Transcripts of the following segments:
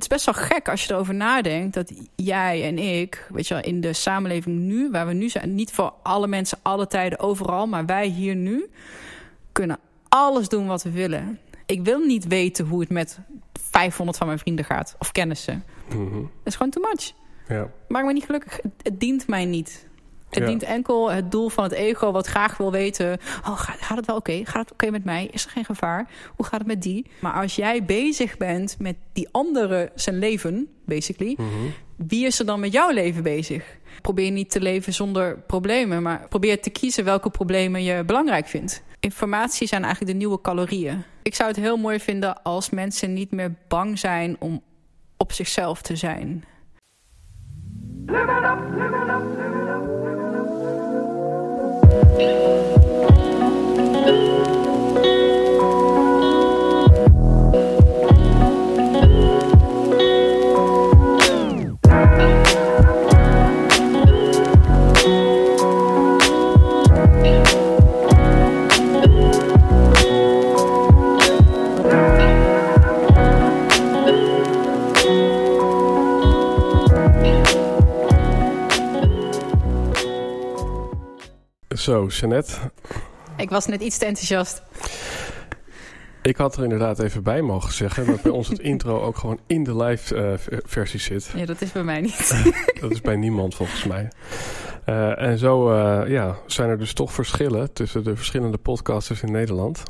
is best wel gek als je erover nadenkt dat jij en ik, weet je wel, in de samenleving nu, waar we nu zijn, niet voor alle mensen, alle tijden, overal, maar wij hier nu kunnen alles doen wat we willen. Ik wil niet weten hoe het met 500 van mijn vrienden gaat of kennissen. Mm-hmm. Dat is gewoon too much. Ja. Maak me niet gelukkig. Het dient mij niet. Het dient enkel het doel van het ego wat graag wil weten. Oh, gaat het wel oké? Gaat het oké met mij? Is er geen gevaar? Hoe gaat het met die? Maar als jij bezig bent met die andere zijn leven, basically. Mm-hmm. Wie is er dan met jouw leven bezig? Probeer niet te leven zonder problemen. Maar probeer te kiezen welke problemen je belangrijk vindt. Informatie zijn eigenlijk de nieuwe calorieën. Ik zou het heel mooi vinden als mensen niet meer bang zijn om op zichzelf te zijn. Live it up, live it up, live it up. Zo, Jeanette. Ik was net iets te enthousiast. Ik had er inderdaad even bij mogen zeggen dat bij ons het intro ook gewoon in de live versie zit. Ja, dat is bij mij niet. Dat is bij niemand volgens mij. En zo zijn er dus toch verschillen tussen de verschillende podcasters in Nederland.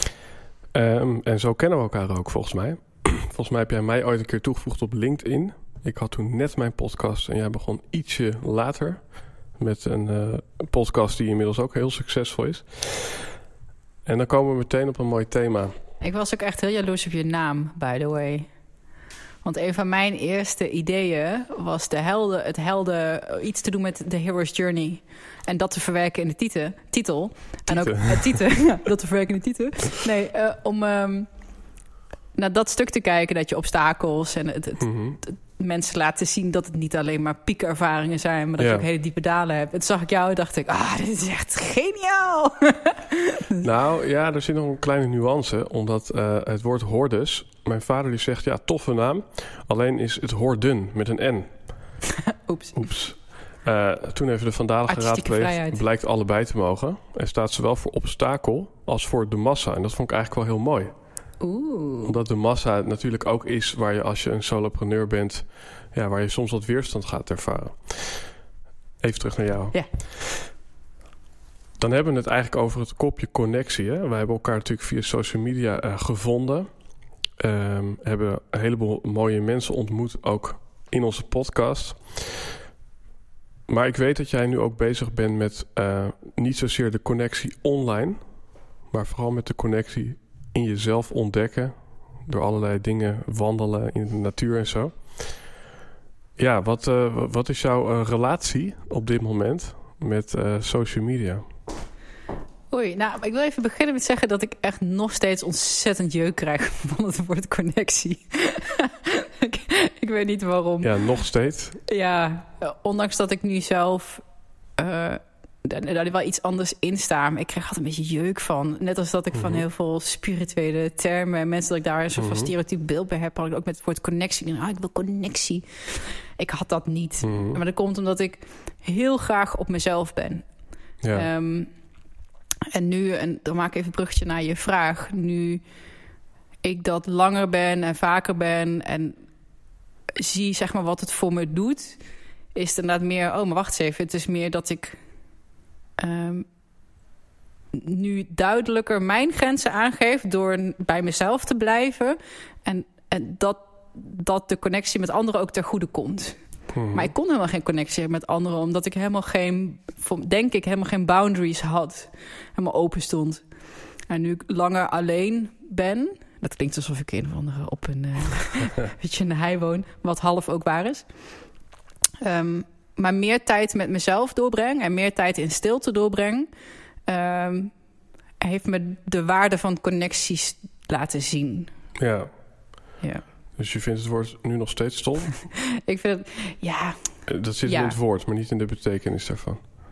En zo kennen we elkaar ook volgens mij. Volgens mij heb jij mij ooit een keer toegevoegd op LinkedIn. Ik had toen net mijn podcast en jij begon ietsje later met een podcast die inmiddels ook heel succesvol is. En dan komen we meteen op een mooi thema. Ik was ook echt heel jaloers op je naam, by the way. Want een van mijn eerste ideeën was iets te doen met The Hero's Journey. En dat te verwerken in de titel. En ook dat te verwerken in de titel. Nee, om naar dat stuk te kijken, dat je obstakels en het mensen laten zien dat het niet alleen maar piekervaringen zijn, maar dat je ook hele diepe dalen hebt. En toen zag ik jou en dacht ik, dit is echt geniaal. Nou ja, er zit nog een kleine nuance, omdat het woord hordes, mijn vader die zegt, ja, toffe naam, alleen is het horden met een N. Oeps. Toen even de Vandalen geraadpleegd, blijkt allebei te mogen. Er staat zowel voor obstakel als voor de massa. En dat vond ik eigenlijk wel heel mooi. Omdat de massa natuurlijk ook is waar je als je een solopreneur bent, ja, waar je soms wat weerstand gaat ervaren. Even terug naar jou. Ja. Dan hebben we het eigenlijk over het kopje connectie. Hè? Wij hebben elkaar natuurlijk via social media gevonden. Hebben een heleboel mooie mensen ontmoet, ook in onze podcast. Maar ik weet dat jij nu ook bezig bent met niet zozeer de connectie online, maar vooral met de connectie in jezelf ontdekken, door allerlei dingen wandelen in de natuur en zo. Ja, wat is jouw relatie op dit moment met social media? Oei, nou, ik wil even beginnen met zeggen dat ik echt nog steeds ontzettend jeuk krijg van het woord connectie. ik weet niet waarom. Ja, nog steeds? Ja, ondanks dat ik nu zelf daar wel iets anders in sta. Maar ik krijg altijd een beetje jeuk van. Net als dat ik van heel veel spirituele termen en mensen dat ik daar een soort van stereotyp beeld bij heb, had ik ook met het woord connectie. Ik wil connectie. Ik had dat niet. Maar dat komt omdat ik heel graag op mezelf ben. Ja. En nu, en dan maak ik even een bruggetje naar je vraag. Nu ik dat langer ben en vaker ben en zie zeg maar wat het voor me doet, is het inderdaad meer, maar wacht eens even. Het is meer dat ik nu duidelijker mijn grenzen aangeef door bij mezelf te blijven. En dat de connectie met anderen ook ter goede komt. Maar ik kon helemaal geen connectie hebben met anderen, omdat ik helemaal geen boundaries had. Helemaal open stond. En nu ik langer alleen ben, dat klinkt alsof ik een of andere op een in de hei woon, wat half ook waar is. Maar meer tijd met mezelf doorbreng en meer tijd in stilte doorbreng, heeft me de waarde van connecties laten zien. Ja. Ja. Dus je vindt het woord nu nog steeds stom? Ik vind het, ja. Dat zit in het woord, maar niet in de betekenis daarvan.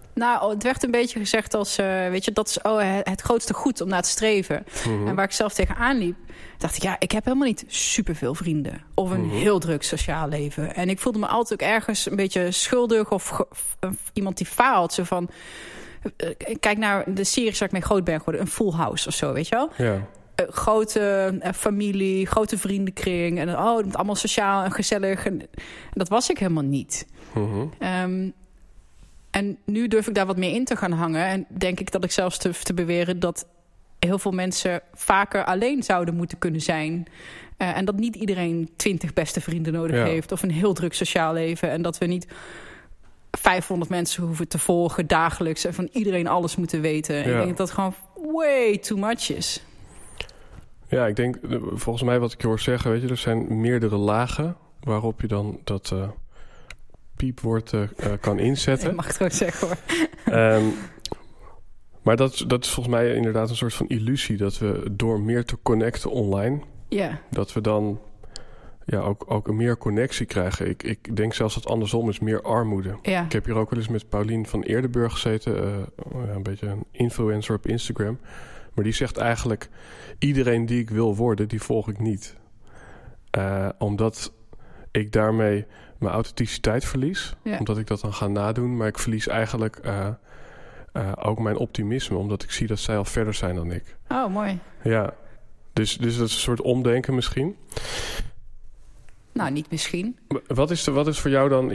Nou, het werd een beetje gezegd als... weet je, dat is het grootste goed om naar te streven. Mhm. En waar ik zelf tegenaan liep... dacht ik, ik heb helemaal niet superveel vrienden. Of een heel druk sociaal leven. En ik voelde me altijd ook ergens een beetje schuldig... of iemand die faalt. Zo van... kijk naar de series waar ik mee groot ben geworden. Een Full House of zo, weet je wel? Ja. Grote familie, grote vriendenkring. En allemaal sociaal en gezellig. En dat was ik helemaal niet. Mhm. En nu durf ik daar wat meer in te gaan hangen. En denk ik dat ik zelfs te beweren... dat heel veel mensen vaker alleen zouden moeten kunnen zijn. En dat niet iedereen 20 beste vrienden nodig heeft... of een heel druk sociaal leven. En dat we niet 500 mensen hoeven te volgen dagelijks... en van iedereen alles moeten weten. Ja. Ik denk dat dat gewoon way too much is. Ja, ik denk, volgens mij wat ik je hoor zeggen... weet je, er zijn meerdere lagen waarop je dan dat piepwoord kan inzetten. Je mag het gewoon zeggen, hoor. Maar dat is volgens mij inderdaad een soort van illusie... dat we door meer te connecten online... dat we dan ook meer connectie krijgen. Ik denk zelfs dat andersom is meer armoede. Ja. Ik heb hier ook wel eens met Paulien van Eerdenburg gezeten. Een beetje een influencer op Instagram. Maar die zegt eigenlijk... iedereen die ik wil worden, die volg ik niet. Omdat ik daarmee mijn authenticiteit verlies. Ja. Omdat ik dat dan ga nadoen. Maar ik verlies eigenlijk ook mijn optimisme. Omdat ik zie dat zij al verder zijn dan ik. Oh, mooi. Ja. Dus dat is een soort omdenken misschien. Nou, niet misschien. Wat is voor jou dan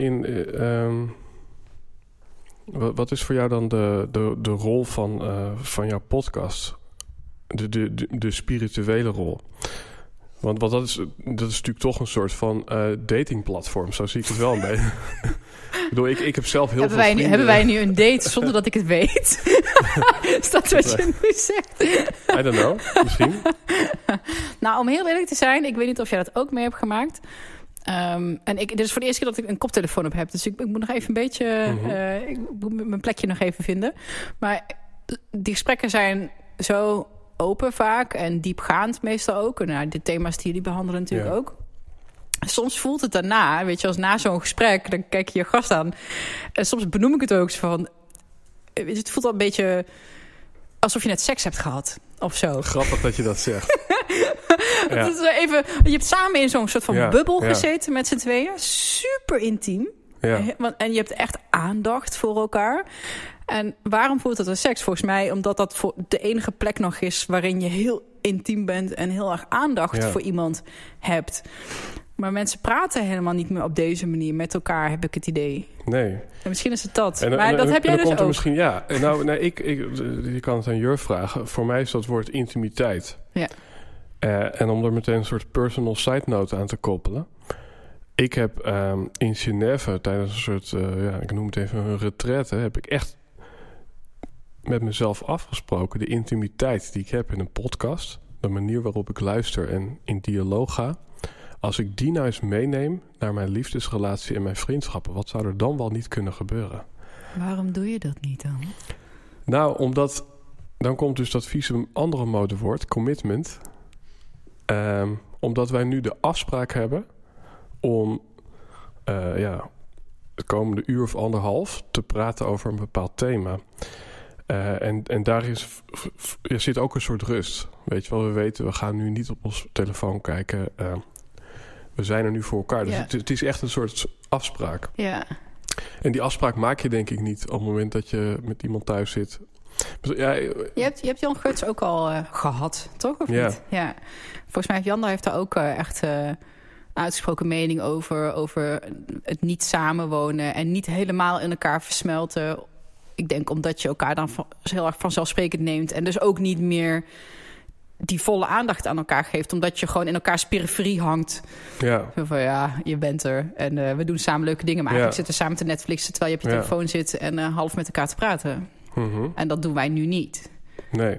wat is voor jou dan de rol van jouw podcast? De spirituele rol? Want dat is natuurlijk toch een soort van datingplatform. Zo zie ik het wel een beetje. Ik bedoel, ik heb zelf heel veel vrienden. Hebben wij nu een date zonder dat ik het weet? Is dat wat je nu zegt? I don't know, misschien. Nou, om heel eerlijk te zijn... ik weet niet of jij dat ook mee hebt gemaakt... dit is voor de eerste keer dat ik een koptelefoon op heb. Dus ik moet nog even een beetje... ik moet mijn plekje nog even vinden. Maar die gesprekken zijn zo open vaak... en diepgaand meestal ook. Nou, de thema's die jullie behandelen natuurlijk ook. Soms voelt het daarna, weet je, als na zo'n gesprek... dan kijk je gast aan. En soms benoem ik het ook zo van... het voelt al een beetje alsof je net seks hebt gehad. Of zo. Grappig dat je dat zegt. Ja. Is even, je hebt samen in zo'n soort van bubbel gezeten met z'n tweeën. Super intiem. Ja. En je hebt echt aandacht voor elkaar. En waarom voelt het als seks? Volgens mij omdat dat voor de enige plek nog is... waarin je heel intiem bent en heel erg aandacht voor iemand hebt. Maar mensen praten helemaal niet meer op deze manier met elkaar, heb ik het idee. Nee. En misschien is het dat. Maar dat heb jij dus ook. Misschien, je kan het aan Jur vragen. Voor mij is dat woord intimiteit. Ja. En om er meteen een soort personal side note aan te koppelen. Ik heb in Genève tijdens een soort, ik noem het even een retraite... heb ik echt met mezelf afgesproken... de intimiteit die ik heb in een podcast... de manier waarop ik luister en in dialoog ga... als ik die nou eens meeneem naar mijn liefdesrelatie en mijn vriendschappen... wat zou er dan wel niet kunnen gebeuren? Waarom doe je dat niet dan? Nou, omdat... dan komt dus dat vieze andere modewoord, commitment... omdat wij nu de afspraak hebben om het komende uur of anderhalf te praten over een bepaald thema. En daar zit ook een soort rust. Weet je wel, we weten, we gaan nu niet op ons telefoon kijken. We zijn er nu voor elkaar. Dus het is echt een soort afspraak. Ja. En die afspraak maak je denk ik niet op het moment dat je met iemand thuis zit... Ja, je hebt Jan Geurts ook al gehad, toch? Of niet? Ja. Volgens mij heeft Jan daar heeft daar ook echt uitgesproken mening over het niet samenwonen en niet helemaal in elkaar versmelten. Ik denk omdat je elkaar dan heel erg vanzelfsprekend neemt en dus ook niet meer die volle aandacht aan elkaar geeft, omdat je gewoon in elkaars periferie hangt. Ja. Van je bent er en we doen samen leuke dingen, maar eigenlijk zitten we samen te Netflixen terwijl je op je telefoon zit en half met elkaar te praten. Mm-hmm. En dat doen wij nu niet. Nee.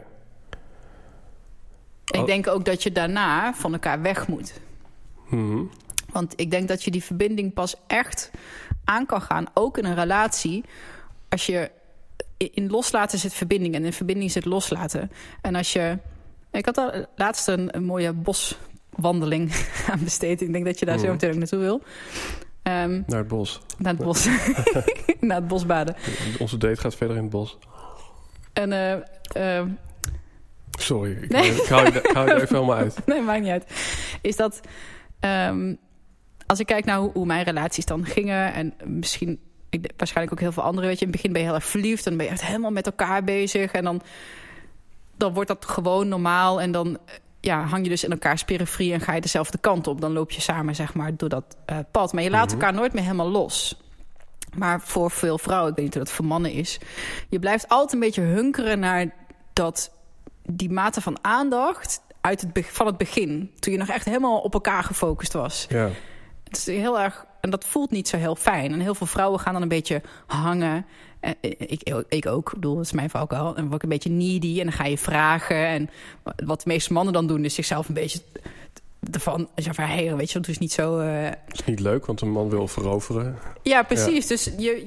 Ik denk ook dat je daarna van elkaar weg moet. Mm-hmm. Want ik denk dat je die verbinding pas echt aan kan gaan, ook in een relatie. Als je in loslaten zit verbinding en in verbinding zit loslaten. En als je... Ik had al laatst een mooie boswandeling aan besteed. Ik denk dat je daar zo meteen ook naartoe wil. Naar het bos. Naar het bos. Naar het bos baden. Onze date gaat verder in het bos. En... Sorry, ik hou je er even helemaal uit. Nee, maakt niet uit. Is dat... als ik kijk naar hoe mijn relaties dan gingen... en misschien waarschijnlijk ook heel veel andere... weet je, in het begin ben je heel erg verliefd... en dan ben je echt helemaal met elkaar bezig... en dan wordt dat gewoon normaal... en dan hang je dus in elkaars periferie... en ga je dezelfde kant op. Dan loop je samen, zeg maar, door dat pad. Maar je laat elkaar nooit meer helemaal los. Maar voor veel vrouwen, ik weet niet hoe dat voor mannen is... je blijft altijd een beetje hunkeren naar die mate van aandacht... van het begin. Toen je nog echt helemaal op elkaar gefocust was. Ja. Het is heel erg... En dat voelt niet zo heel fijn. En heel veel vrouwen gaan dan een beetje hangen. Ik ook. Ik bedoel, dat is mijn valkuil. En dan word ik een beetje needy. En dan ga je vragen. En wat de meeste mannen dan doen... is zichzelf een beetje ervan verheren. Weet je, dat is niet zo... Het is niet leuk, want een man wil veroveren. Ja, precies. Ja. Dus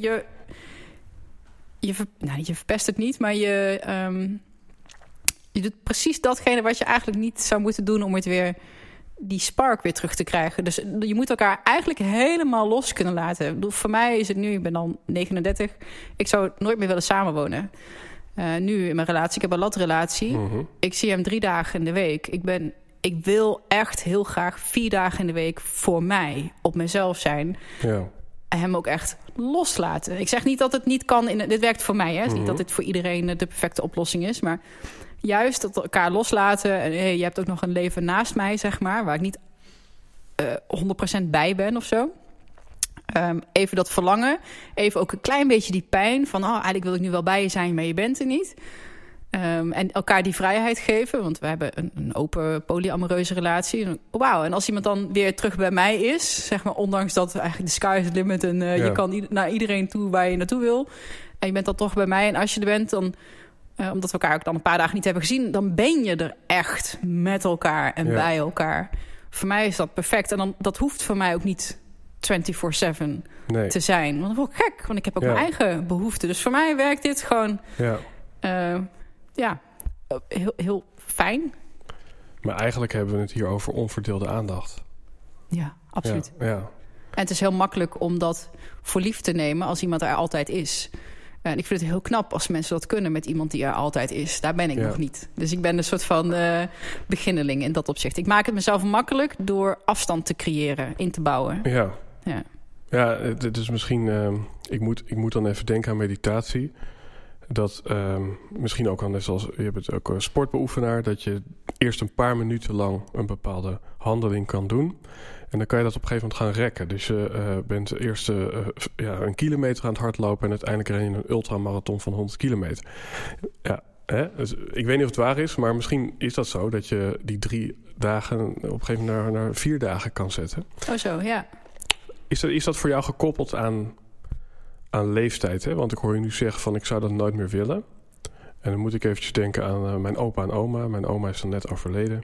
je verpest het niet. Maar je doet precies datgene wat je eigenlijk niet zou moeten doen... om het weer... die spark weer terug te krijgen. Dus je moet elkaar eigenlijk helemaal los kunnen laten. Ik bedoel, voor mij is het nu, ik ben dan 39... ik zou nooit meer willen samenwonen. Nu in mijn relatie, ik heb een latrelatie. Ik zie hem 3 dagen in de week. Ik wil echt heel graag 4 dagen in de week voor mij, op mezelf zijn. Ja. En hem ook echt loslaten. Ik zeg niet dat het niet kan. Dit werkt voor mij, hè. Het is niet dat dit voor iedereen de perfecte oplossing is, maar... juist dat elkaar loslaten. En je hebt ook nog een leven naast mij, zeg maar... waar ik niet 100% bij ben of zo. Even dat verlangen. Even ook een klein beetje die pijn van... eigenlijk wil ik nu wel bij je zijn, maar je bent er niet. En elkaar die vrijheid geven. Want we hebben een open polyamoreuze relatie. Wauw, en als iemand dan weer terug bij mij is... zeg maar, ondanks dat eigenlijk de sky is the limit... en je kan naar iedereen toe waar je naartoe wil... en je bent dan toch bij mij. En als je er bent, dan... omdat we elkaar ook dan een paar dagen niet hebben gezien... dan ben je er echt met elkaar en bij elkaar. Voor mij is dat perfect. En dat hoeft voor mij ook niet 24/7 te zijn. Want dat word ik gek, want ik heb ook mijn eigen behoeften. Dus voor mij werkt dit gewoon heel, heel fijn. Maar eigenlijk hebben we het hier over onverdeelde aandacht. Ja, absoluut. Ja. En het is heel makkelijk om dat voor lief te nemen... als iemand er altijd is... En ik vind het heel knap als mensen dat kunnen met iemand die er altijd is. Daar ben ik nog niet. Dus ik ben een soort van beginneling in dat opzicht. Ik maak het mezelf makkelijk door afstand te creëren, in te bouwen. Ja, het is misschien... Ik moet dan even denken aan meditatie. Dat misschien ook al net zoals... Je bent ook een sportbeoefenaar... dat je eerst een paar minuten lang een bepaalde handeling kan doen... En dan kan je dat op een gegeven moment gaan rekken. Dus je bent eerst 1 kilometer aan het hardlopen... en uiteindelijk ren je een ultramarathon van 100 kilometer. Ja, hè? Dus ik weet niet of het waar is, maar misschien is dat zo... dat je die 3 dagen op een gegeven moment naar 4 dagen kan zetten. Oh zo, ja. Is dat voor jou gekoppeld aan leeftijd? Hè? Want ik hoor je nu zeggen van ik zou dat nooit meer willen. En dan moet ik eventjes denken aan mijn opa en oma. Mijn oma is dan net overleden...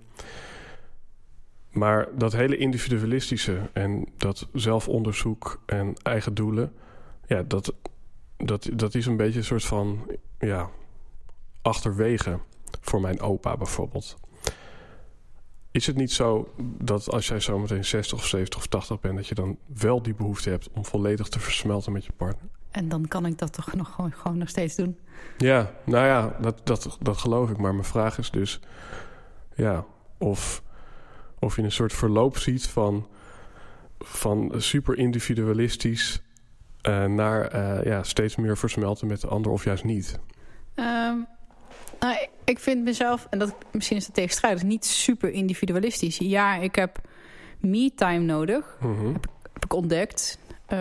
Maar dat hele individualistische en dat zelfonderzoek en eigen doelen... ja, dat is een beetje een soort van achterwege voor mijn opa bijvoorbeeld. Is het niet zo dat als jij zo meteen 60 of 70 of 80 bent... dat je dan wel die behoefte hebt om volledig te versmelten met je partner? En dan kan ik dat toch gewoon nog steeds doen? Ja, nou ja, dat geloof ik. Maar mijn vraag is dus... Of je een soort verloop ziet van super individualistisch... naar steeds meer versmelten met de ander of juist niet. Ik vind mezelf, en misschien is dat tegenstrijdig... niet super individualistisch. Ja, ik heb me-time nodig. Heb ik ontdekt.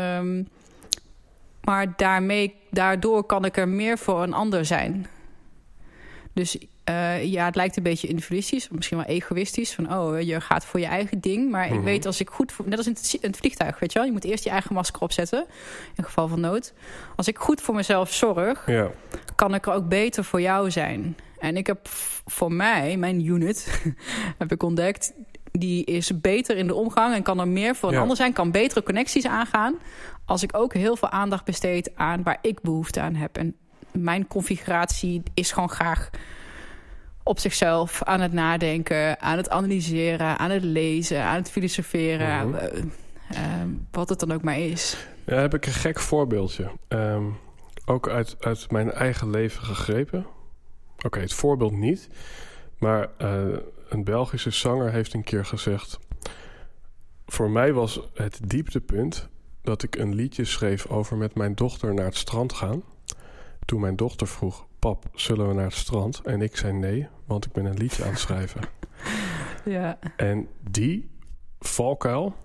Maar daardoor kan ik er meer voor een ander zijn. Dus... het lijkt een beetje individualistisch, misschien wel egoïstisch. Van, je gaat voor je eigen ding. Maar ik weet als ik goed... Net als in het vliegtuig, weet je wel. Je moet eerst je eigen masker opzetten. In geval van nood. Als ik goed voor mezelf zorg... kan ik er ook beter voor jou zijn. En ik heb voor mij, mijn unit... heb ik ontdekt... die is beter in de omgang... en kan er meer voor een ander zijn. Kan betere connecties aangaan... als ik ook heel veel aandacht besteed aan... waar ik behoefte aan heb. En mijn configuratie is gewoon graag... op zichzelf, aan het nadenken, aan het analyseren... aan het lezen, aan het filosoferen. Wat het dan ook maar is. Ja, heb ik een gek voorbeeldje. Ook uit mijn eigen leven gegrepen. Oké, het voorbeeld niet. Maar een Belgische zanger heeft een keer gezegd... Voor mij was het dieptepunt dat ik een liedje schreef over met mijn dochter naar het strand gaan. Toen mijn dochter vroeg, pap, zullen we naar het strand? En ik zei nee, want ik ben een liedje aan het schrijven. Ja. En die valkuil,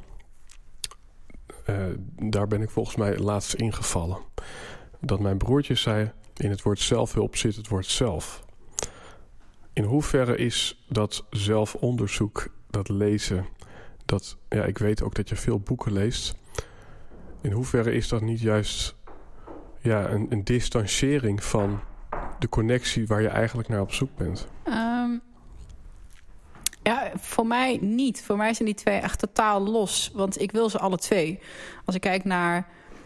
daar ben ik volgens mij laatst ingevallen. Dat mijn broertje zei, in het woord zelfhulp zit het woord zelf. In hoeverre is dat zelfonderzoek, dat lezen... ik weet ook dat je veel boeken leest. In hoeverre is dat niet juist een distanciering van de connectie waar je eigenlijk naar op zoek bent? Voor mij niet. Voor mij zijn die twee echt totaal los. Want ik wil ze alle twee. Als ik kijk naar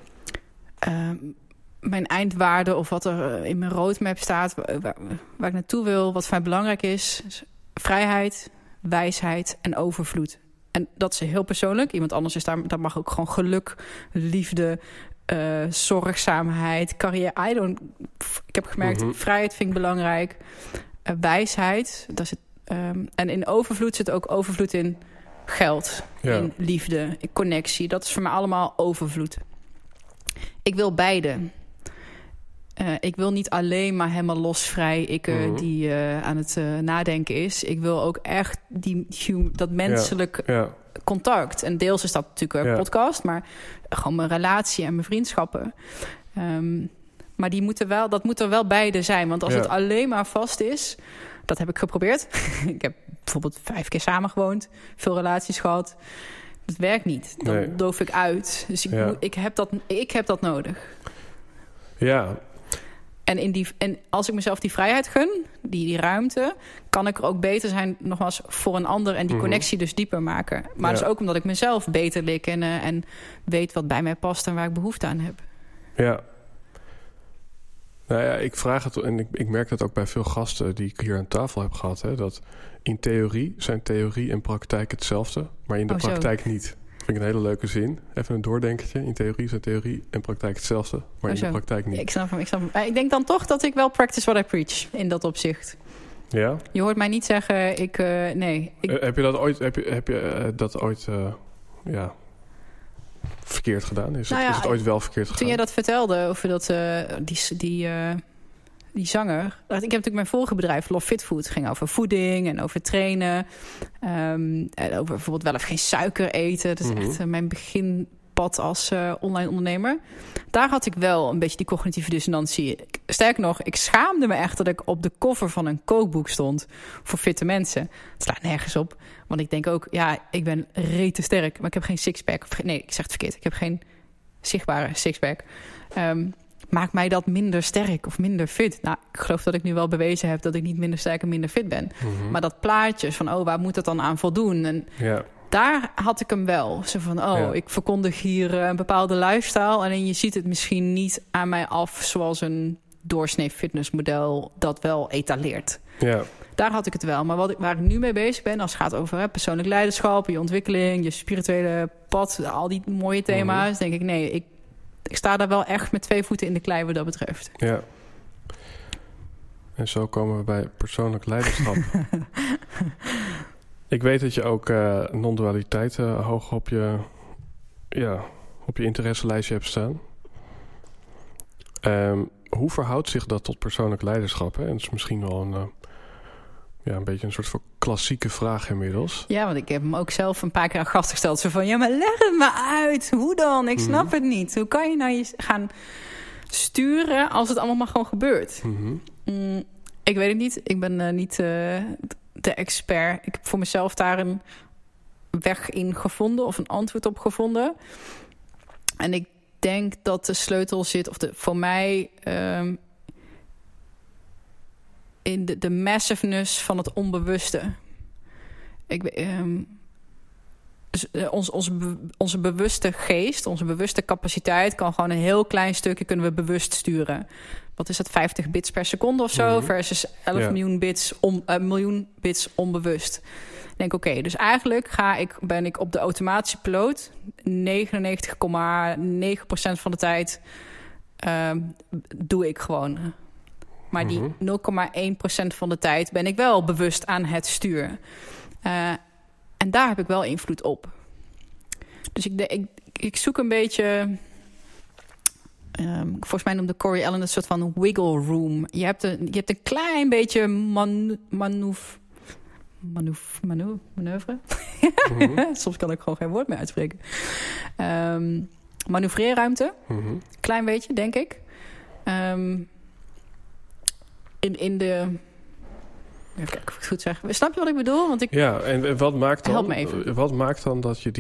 mijn eindwaarde of wat er in mijn roadmap staat, waar ik naartoe wil, wat voor mij belangrijk is vrijheid, wijsheid en overvloed. En dat is heel persoonlijk. Iemand anders is daar mag ook gewoon geluk, liefde, zorgzaamheid, carrière. Ik heb gemerkt, vrijheid vind ik belangrijk. Wijsheid, daar zit, en in overvloed zit ook overvloed in geld, in liefde, in connectie. Dat is voor mij allemaal overvloed. Ik wil beide. Ik wil niet alleen maar helemaal losvrij die aan het nadenken is. Ik wil ook echt dat menselijk contact. En deels is dat natuurlijk een podcast, maar gewoon mijn relatie en mijn vriendschappen. Maar dat moet er wel beide zijn. Want als het alleen maar vast is, dat heb ik geprobeerd. Ik heb bijvoorbeeld 5 keer samengewoond, veel relaties gehad. Dat werkt niet. Dan doof ik uit. Dus ik heb dat nodig. Ja. En als ik mezelf die vrijheid gun, die ruimte, kan ik er ook beter zijn, nogmaals, voor een ander en die connectie dus dieper maken. Maar dus ook omdat ik mezelf beter leer kennen en weet wat bij mij past en waar ik behoefte aan heb. Ja. Nou ja, ik vraag het en ik merk dat ook bij veel gasten die ik hier aan tafel heb gehad, hè, dat in theorie zijn theorie en praktijk hetzelfde, maar in de praktijk niet. Vind ik een hele leuke zin. Even een doordenkertje. In theorie zijn theorie en praktijk hetzelfde, maar in de praktijk niet. Ik snap hem. Ik denk dan toch dat ik wel practice what I preach in dat opzicht. Ja? Je hoort mij niet zeggen, nee. Heb je dat ooit verkeerd gedaan? Is het ooit wel verkeerd gegaan? Toen jij dat vertelde over die zanger. Ik heb natuurlijk mijn vorige bedrijf, Love Fit Food, ging over voeding en over trainen. En over bijvoorbeeld wel of geen suiker eten. Dat is echt mijn beginpad als online ondernemer. Daar had ik wel een beetje die cognitieve dissonantie. Sterker nog, ik schaamde me echt dat ik op de cover van een kookboek stond voor fitte mensen. Het slaat nergens op. Want ik denk ook, ik ben rete sterk, maar ik heb geen sixpack. Nee, ik zeg het verkeerd. Ik heb geen zichtbare sixpack. Maakt mij dat minder sterk of minder fit? Nou, ik geloof dat ik nu wel bewezen heb dat ik niet minder sterk en minder fit ben. Maar dat plaatje van, waar moet dat dan aan voldoen? En daar had ik hem wel. Zo van, ik verkondig hier een bepaalde lifestyle. Alleen je ziet het misschien niet aan mij af zoals een doorsnee fitnessmodel dat wel etaleert. Ja. Daar had ik het wel. Maar waar ik nu mee bezig ben, als het gaat over persoonlijk leiderschap, je ontwikkeling, je spirituele pad, al die mooie thema's, denk ik, nee, ik sta daar wel echt met 2 voeten in de klei wat dat betreft. Ja. En zo komen we bij persoonlijk leiderschap. Ik weet dat je ook non-dualiteit hoog op je interesselijstje hebt staan. Hoe verhoudt zich dat tot persoonlijk leiderschap? Hè? En dat is misschien wel een beetje een soort van klassieke vraag inmiddels. Ja, want ik heb hem ook zelf een paar keer aan gast gesteld. Zo van, maar leg het maar uit. Hoe dan? Ik snap het niet. Hoe kan je nou je gaan sturen als het allemaal maar gewoon gebeurt? Ik weet het niet. Ik ben niet de expert. Ik heb voor mezelf daar een weg in gevonden of een antwoord op gevonden. En ik denk dat de sleutel zit, voor mij in de massiveness van het onbewuste. Onze bewuste geest, onze bewuste capaciteit kan gewoon een heel klein stukje kunnen we bewust sturen. Wat is dat, 50 bits per seconde of zo, versus 11 miljoen bits onbewust. denk oké, dus eigenlijk ben ik op de automatische piloot 99,9% van de tijd doe ik gewoon. Maar die 0,1% van de tijd ben ik wel bewust aan het stuur. En daar heb ik wel invloed op. Dus ik zoek een beetje... volgens mij noemde Corey Allen een soort van wiggle room. Je hebt een klein beetje manoeuvre. Soms kan ik gewoon geen woord meer uitspreken. Manoeuvreerruimte. Klein beetje, denk ik. In de... Even kijken of ik het goed zeg. Snap je wat ik bedoel? Want Ja, en wat maakt dan... Help me even. Wat maakt dan dat je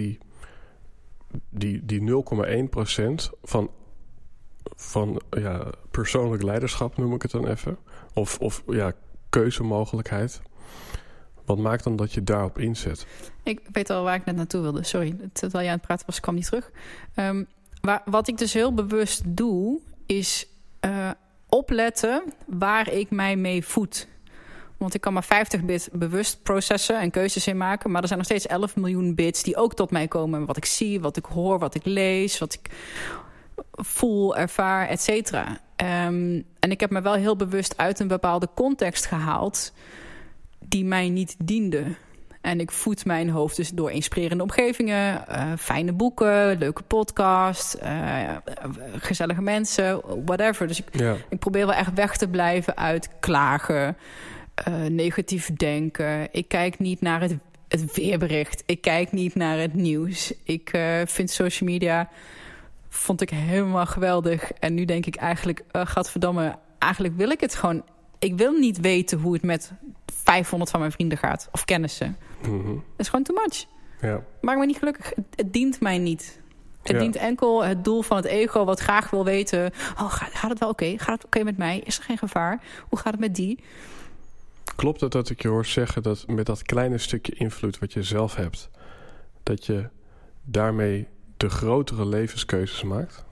die 0,1% van persoonlijk leiderschap, noem ik het dan even. Of keuzemogelijkheid. Wat maakt dan dat je daarop inzet? Ik weet al waar ik net naartoe wilde. Sorry, terwijl jij aan het praten was, kwam niet terug. Wat ik dus heel bewust doe, is opletten waar ik mij mee voed. Want ik kan maar 50 bit bewust processen en keuzes in maken. Maar er zijn nog steeds 11 miljoen bits die ook tot mij komen. Wat ik zie, wat ik hoor, wat ik lees, wat ik voel, ervaar, et cetera. En ik heb me wel heel bewust uit een bepaalde context gehaald die mij niet diende. En ik voed mijn hoofd dus door inspirerende omgevingen, fijne boeken, leuke podcasts, gezellige mensen, whatever. Dus ik probeer wel echt weg te blijven uit klagen, negatief denken. Ik kijk niet naar het weerbericht. Ik kijk niet naar het nieuws. Ik vind social media... vond ik helemaal geweldig. En nu denk ik eigenlijk, gadverdamme, eigenlijk wil ik het gewoon... Ik wil niet weten hoe het met 500 van mijn vrienden gaat. Of kennissen. Dat is gewoon too much. Ja. Maakt me niet gelukkig. Het dient mij niet. Het dient enkel het doel van het ego... wat graag wil weten... Oh, gaat het wel oké? Gaat het oké met mij? Is er geen gevaar? Hoe gaat het met die? Klopt het dat ik je hoor zeggen dat met dat kleine stukje invloed wat je zelf hebt... dat je daarmee de grotere levenskeuzes maakt?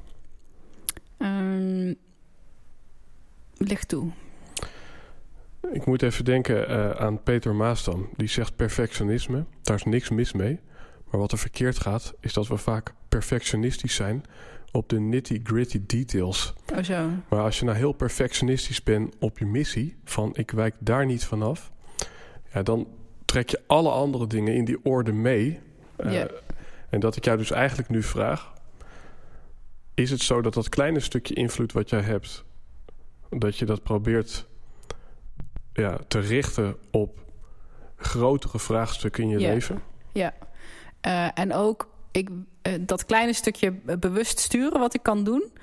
Licht toe. Ik moet even denken aan Peter Maasdam. Die zegt perfectionisme. Daar is niks mis mee. Maar wat er verkeerd gaat, is dat we vaak perfectionistisch zijn op de nitty-gritty details. Oh zo. Maar als je nou heel perfectionistisch bent op je missie, van ik wijk daar niet vanaf, ja, dan trek je alle andere dingen in die orde mee. En dat ik jou dus eigenlijk nu vraag, is het zo dat kleine stukje invloed wat jij hebt, dat je dat probeert te richten op grotere vraagstukken in je leven? Ja. En ook dat kleine stukje bewust sturen wat ik kan doen.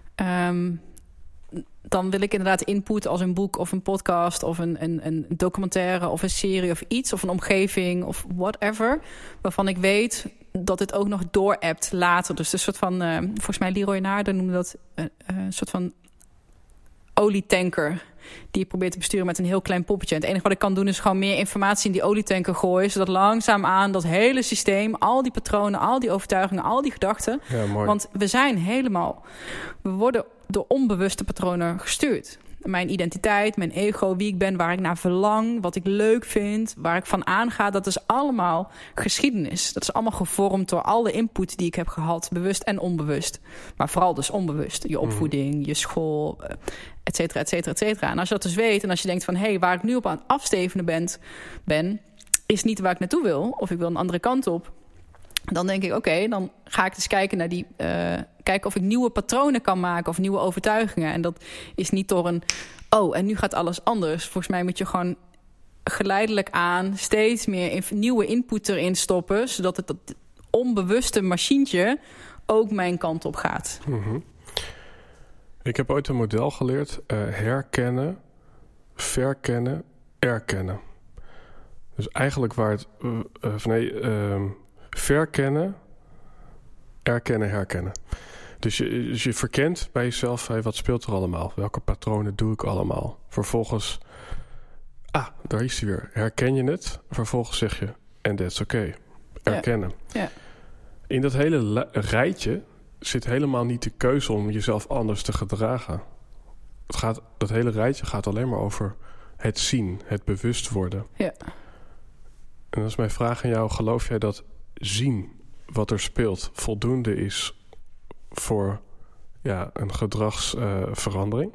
Dan wil ik inderdaad input als een boek of een podcast of een documentaire of een serie of iets of een omgeving of whatever. Waarvan ik weet dat het ook nog doorappt later. Dus een soort van, volgens mij Leroy Naarden noemde dat een soort van olietanker die je probeert te besturen met een heel klein poppetje. En het enige wat ik kan doen is gewoon meer informatie in die olietanker gooien, zodat langzaamaan dat hele systeem, al die patronen, al die overtuigingen, al die gedachten. Ja, mooi. Want we worden door onbewuste patronen gestuurd. Mijn identiteit, mijn ego, wie ik ben, waar ik naar verlang, wat ik leuk vind, waar ik van aanga, dat is allemaal geschiedenis. Dat is allemaal gevormd door alle input die ik heb gehad, bewust en onbewust. Maar vooral dus onbewust. Je opvoeding, je school, et cetera, et cetera, et cetera. En als je dat dus weet en als je denkt van, hé, waar ik nu op aan het afstevenen ben, is niet waar ik naartoe wil, of ik wil een andere kant op, dan denk ik, oké, dan ga ik dus kijken naar kijken of ik nieuwe patronen kan maken of nieuwe overtuigingen. En dat is niet door en nu gaat alles anders. Volgens mij moet je gewoon geleidelijk aan steeds meer nieuwe input erin stoppen, zodat dat onbewuste machientje ook mijn kant op gaat. Mm-hmm. Ik heb ooit een model geleerd. Herkennen, verkennen, erkennen. Dus eigenlijk waar het... verkennen, erkennen, herkennen. Dus je verkent bij jezelf, wat speelt er allemaal? Welke patronen doe ik allemaal? Vervolgens, daar is hij weer. Herken je het? Vervolgens zeg je, and that's okay. Erkennen. Ja. In dat hele rijtje zit helemaal niet de keuze om jezelf anders te gedragen. Dat hele rijtje gaat alleen maar over het zien, het bewust worden. Ja. En dat is mijn vraag aan jou. Geloof jij dat zien wat er speelt voldoende is voor een gedragsverandering?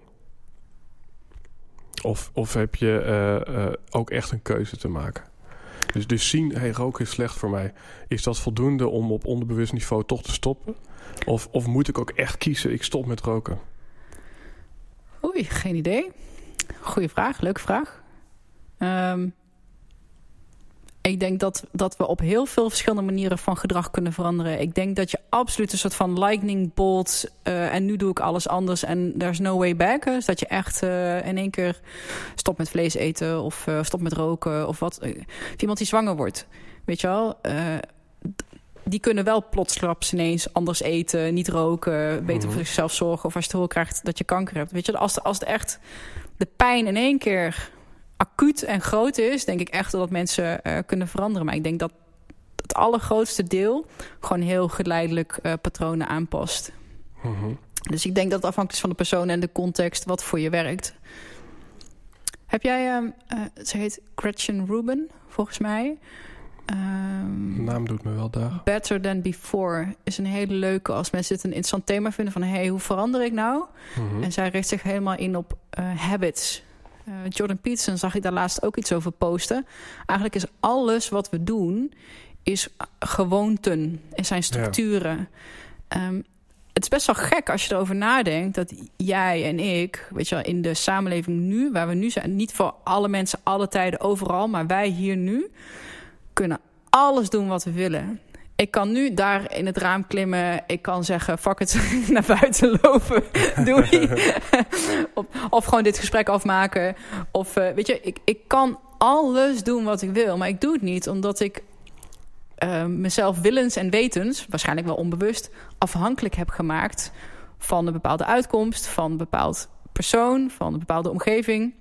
Of heb je ook echt een keuze te maken? Dus zien, roken is slecht voor mij. Is dat voldoende om op onderbewust niveau toch te stoppen? Of moet ik ook echt kiezen, ik stop met roken? Oei, geen idee. Goeie vraag, leuke vraag. Ik denk dat we op heel veel verschillende manieren van gedrag kunnen veranderen. Ik denk dat je absoluut een soort van lightning bolt... en nu doe ik alles anders en there's no way back. Dus dat je echt in één keer stopt met vlees eten of stopt met roken of wat. Iemand die zwanger wordt, weet je wel... die kunnen wel plotsklaps ineens anders eten, niet roken... beter voor zichzelf zorgen of als je te horen krijgt dat je kanker hebt. Weet je, als het echt de pijn in één keer... acuut en groot is, denk ik echt dat mensen kunnen veranderen. Maar ik denk dat het allergrootste deel gewoon heel geleidelijk patronen aanpast. Mm-hmm. Dus ik denk dat het afhankelijk is van de persoon en de context wat voor je werkt. Heb jij, ze heet Gretchen Rubin, volgens mij. De naam doet me wel daar. Better Than Before is een hele leuke als mensen het een interessant thema vinden van hoe verander ik nou? Mm-hmm. En zij richt zich helemaal in op habits. Jordan Peterson zag ik daar laatst ook iets over posten. Eigenlijk is alles wat we doen... is gewoonten. Er zijn structuren. Ja. Het is best wel gek als je erover nadenkt... dat jij en ik, weet je wel, in de samenleving nu... waar we nu zijn, niet voor alle mensen, alle tijden, overal... maar wij hier nu kunnen alles doen wat we willen... Ik kan nu daar in het raam klimmen. Ik kan zeggen, fuck it, naar buiten lopen. Doei. Of gewoon dit gesprek afmaken. Of weet je, ik kan alles doen wat ik wil. Maar ik doe het niet omdat ik mezelf willens en wetens... waarschijnlijk wel onbewust, afhankelijk heb gemaakt... van een bepaalde uitkomst, van een bepaald persoon... van een bepaalde omgeving...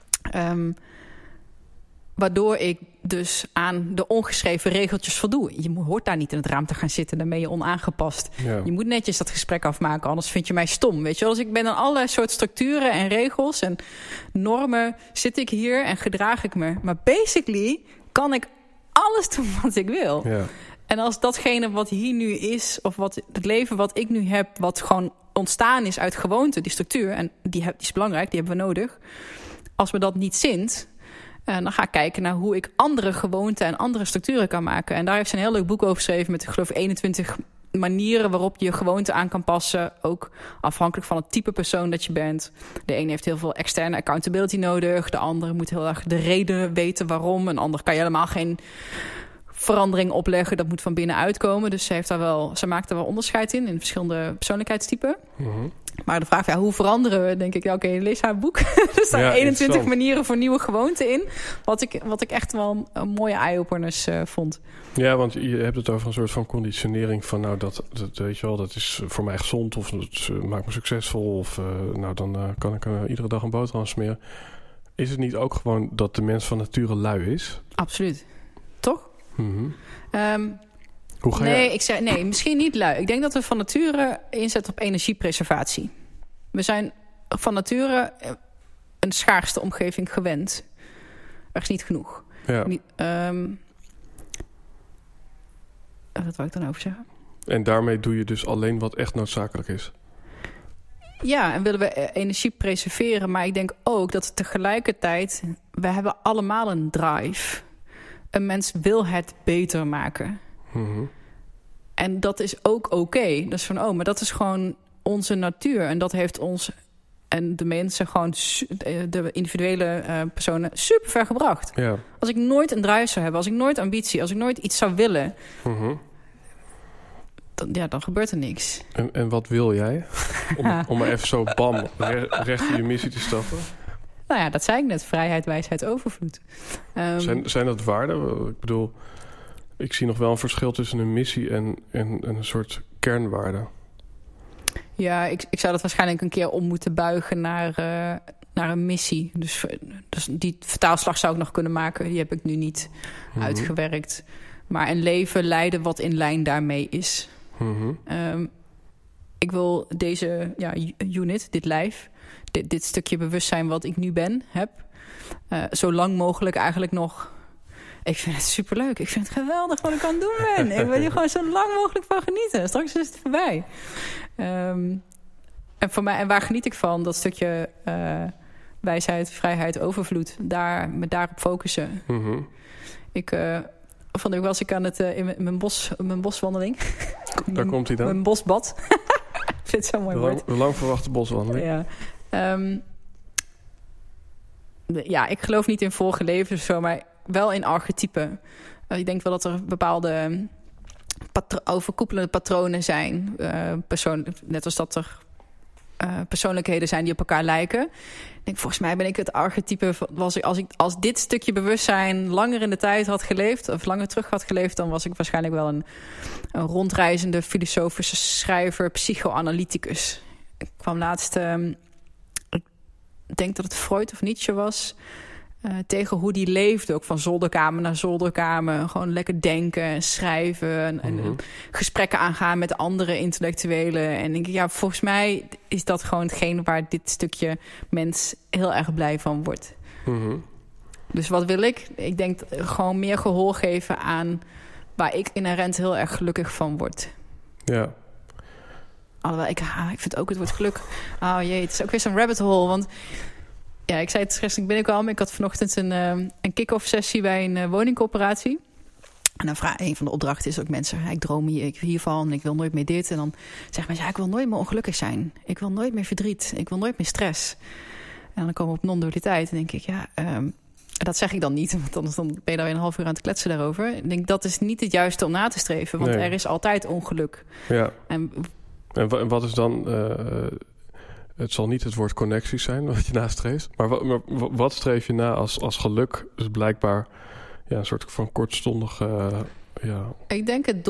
waardoor ik dus aan de ongeschreven regeltjes voldoe. Je hoort daar niet in het raam te gaan zitten. Dan ben je onaangepast. Ja. Je moet netjes dat gesprek afmaken. Anders vind je mij stom. Weet je wel? Dus ik ben aan allerlei soort structuren en regels en normen zit ik hier en gedraag ik me. Maar basically kan ik alles doen wat ik wil. Ja. En als datgene wat hier nu is... of wat het leven wat ik nu heb... wat gewoon ontstaan is uit gewoonte, die structuur... en die is belangrijk, die hebben we nodig. Als me dat niet zint... dan ga ik kijken naar hoe ik andere gewoonten en andere structuren kan maken. En daar heeft ze een heel leuk boek over geschreven... met, ik geloof, 21 manieren waarop je gewoonten aan kan passen. Ook afhankelijk van het type persoon dat je bent. De ene heeft heel veel externe accountability nodig. De andere moet heel erg de reden weten waarom. Een ander kan je helemaal geen verandering opleggen. Dat moet van binnenuit komen. Dus ze maakt er wel onderscheid in verschillende persoonlijkheidstypen. Mm-hmm. Maar de vraag, hoe veranderen we? Denk ik, oké, lees haar boek. Er staan 21 manieren voor nieuwe gewoonten in. Wat ik echt wel een mooie eye-openers vond. Ja, want je hebt het over een soort van conditionering van... dat weet je wel, dat is voor mij gezond of dat maakt me succesvol... of dan kan ik iedere dag een boterham smeren. Is het niet ook gewoon dat de mens van nature lui is? Absoluut. Toch? Mm-hmm. Hoe ga je... Nee, misschien niet lui. Ik denk dat we van nature inzetten op energiepreservatie. We zijn van nature een schaarste omgeving gewend. Er is niet genoeg. Ja. Wat wou ik dan over zeggen? En daarmee doe je dus alleen wat echt noodzakelijk is. Ja, en willen we energie preserveren. Maar ik denk ook dat tegelijkertijd... we hebben allemaal een drive. Een mens wil het beter maken. Mm-hmm. En dat is ook oké. Dat is van, maar dat is gewoon onze natuur. En dat heeft ons en de mensen gewoon... de individuele personen super ver gebracht. Ja. Als ik nooit een drive zou hebben... als ik nooit ambitie... als ik nooit iets zou willen... Mm-hmm. Dan gebeurt er niks. En wat wil jij? Om maar even zo bam recht in je missie te stappen. Nou ja, dat zei ik net. Vrijheid, wijsheid, overvloed. Zijn dat waarden? Ik bedoel, ik zie nog wel een verschil tussen een missie en een soort kernwaarde. Ja, ik zou dat waarschijnlijk een keer om moeten buigen naar een missie. Dus die vertaalslag zou ik nog kunnen maken. Die heb ik nu niet uitgewerkt. Maar een leven leiden wat in lijn daarmee is. Mm-hmm. Ik wil deze unit, dit lijf... Dit stukje bewustzijn wat ik nu heb... zo lang mogelijk eigenlijk nog... Ik vind het superleuk. Ik vind het geweldig wat ik aan het doen ben. Ik wil hier gewoon zo lang mogelijk van genieten. Straks is het voorbij. En voor mij, en waar geniet ik van? Dat stukje wijsheid, vrijheid, overvloed. Me daarop focussen. Mm-hmm. Van de week was ik aan het in mijn boswandeling. Daar komt hij dan. Mijn bosbad. Ik vind het zo mooi woord. De lang verwachte boswandeling. Ja. Ik geloof niet in vorige levens of zo, maar wel in archetypen. Ik denk wel dat er bepaalde overkoepelende patronen zijn. Net als dat er persoonlijkheden zijn die op elkaar lijken. Ik denk, volgens mij ben ik het archetype. Als dit stukje bewustzijn langer in de tijd had geleefd, of langer terug had geleefd, dan was ik waarschijnlijk wel een rondreizende filosofische schrijver, psychoanalyticus. Ik kwam laatst, ik denk dat het Freud of Nietzsche was, tegen hoe die leefde. Ook van zolderkamer naar zolderkamer. Gewoon lekker denken en schrijven. En gesprekken aangaan met andere intellectuelen. En denk ik, ja, volgens mij is dat gewoon hetgeen waar dit stukje mens heel erg blij van wordt. Mm-hmm. Dus wat wil ik? Ik denk gewoon meer gehoor geven aan waar ik inherent heel erg gelukkig van word. Ja. Alhoewel, ik vind ook het woord geluk. Oh jee, het is ook weer zo'n rabbit hole. Want ja, ik zei het gisteren binnenkwam. Ik had vanochtend een kick-off sessie bij een woningcoöperatie. En dan een van de opdrachten is ook mensen, ik droom hiervan, ik wil nooit meer dit. En dan zeggen mensen, ik wil nooit meer ongelukkig zijn. Ik wil nooit meer verdriet. Ik wil nooit meer stress. En dan komen we op non-dualiteit. En denk ik, dat zeg ik dan niet. Want anders dan ben je daar weer een half uur aan het kletsen daarover. Ik denk, dat is niet het juiste om na te streven. Want er is altijd ongeluk. Ja. En wat is dan... Het zal niet het woord connectie zijn wat je nastreeft. Maar wat streef je na als geluk? Dus blijkbaar een soort van kortstondig... Ik denk het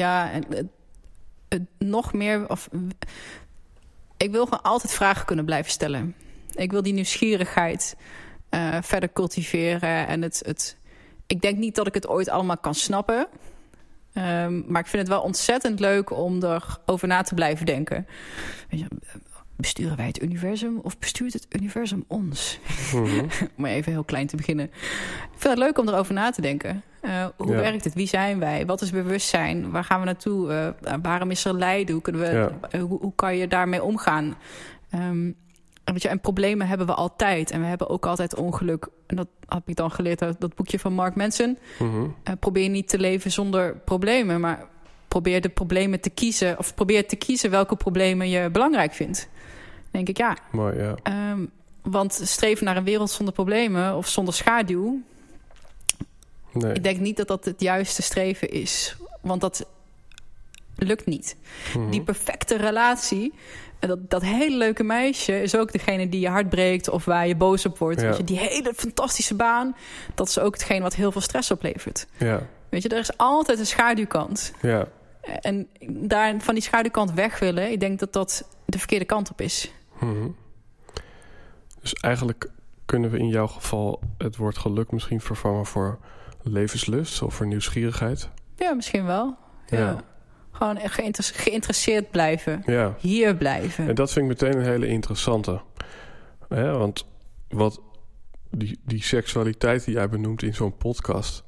het nog meer... Ik wil gewoon altijd vragen kunnen blijven stellen. Ik wil die nieuwsgierigheid verder cultiveren. En ik denk niet dat ik het ooit allemaal kan snappen. Maar ik vind het wel ontzettend leuk om erover na te blijven denken. Weet je, besturen wij het universum of bestuurt het universum ons? Mm-hmm. Om even heel klein te beginnen. Ik vind het leuk om erover na te denken. Hoe werkt het? Wie zijn wij? Wat is bewustzijn? Waar gaan we naartoe? Waarom is er lijden? Hoe kan je daarmee omgaan? En problemen hebben we altijd. En we hebben ook altijd ongeluk. En dat heb ik dan geleerd uit dat boekje van Mark Manson. Mm-hmm. Probeer niet te leven zonder problemen, maar probeer de problemen te kiezen. Of probeer te kiezen welke problemen je belangrijk vindt. Dan denk ik, mooi, ja. Want streven naar een wereld zonder problemen of zonder schaduw. Nee. Ik denk niet dat dat het juiste streven is. Want dat lukt niet. Mm-hmm. Die perfecte relatie. Dat hele leuke meisje is ook degene die je hart breekt of waar je boos op wordt. Ja. Die hele fantastische baan, dat is ook hetgeen wat heel veel stress oplevert. Ja. Weet je, er is altijd een schaduwkant. Ja. En daar van die schaduwkant weg willen, ik denk dat dat de verkeerde kant op is. Mm-hmm. Dus eigenlijk kunnen we in jouw geval het woord geluk misschien vervangen voor levenslust of voor nieuwsgierigheid? Ja, misschien wel. Ja. Gewoon geïnteresseerd blijven. Ja. Hier blijven. En dat vind ik meteen een hele interessante. Want wat die seksualiteit die jij benoemt in zo'n podcast.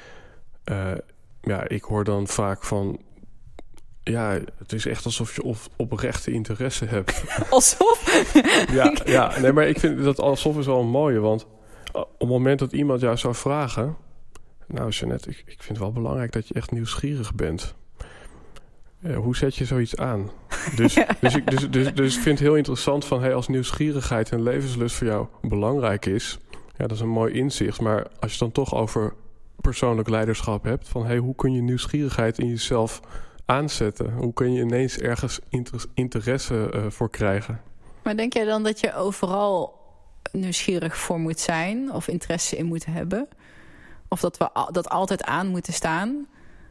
Ik hoor dan vaak van... Ja, het is echt alsof je oprechte interesse hebt. Alsof? Nee, maar ik vind dat alsof is wel een mooie. Want op het moment dat iemand jou zou vragen... Nou, Jeanette, ik vind het wel belangrijk dat je echt nieuwsgierig bent. Hoe zet je zoiets aan? Dus ik vind het heel interessant van... als nieuwsgierigheid en levenslust voor jou belangrijk is... dat is een mooi inzicht. Maar als je dan toch over persoonlijk leiderschap hebt... van hoe kun je nieuwsgierigheid in jezelf aanzetten? Hoe kun je ineens ergens interesse voor krijgen? Maar denk jij dan dat je overal nieuwsgierig voor moet zijn... of interesse in moet hebben? Of dat we dat altijd aan moeten staan?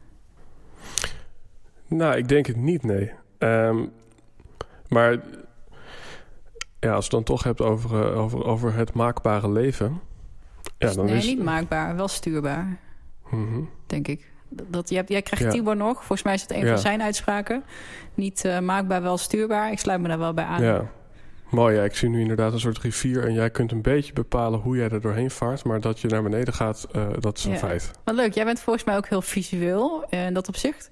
Nou, ik denk het niet, nee. Maar als je het dan toch hebt over het maakbare leven... dan niet maakbaar, wel stuurbaar. Mm-hmm. Denk ik. Jij krijgt Tibor nog. Volgens mij is het een van zijn uitspraken. Niet maakbaar, wel stuurbaar. Ik sluit me daar wel bij aan. Ja. Mooi, ja. Ik zie nu inderdaad een soort rivier en jij kunt een beetje bepalen hoe jij er doorheen vaart, maar dat je naar beneden gaat, dat is een feit. Wat leuk, jij bent volgens mij ook heel visueel in dat opzicht.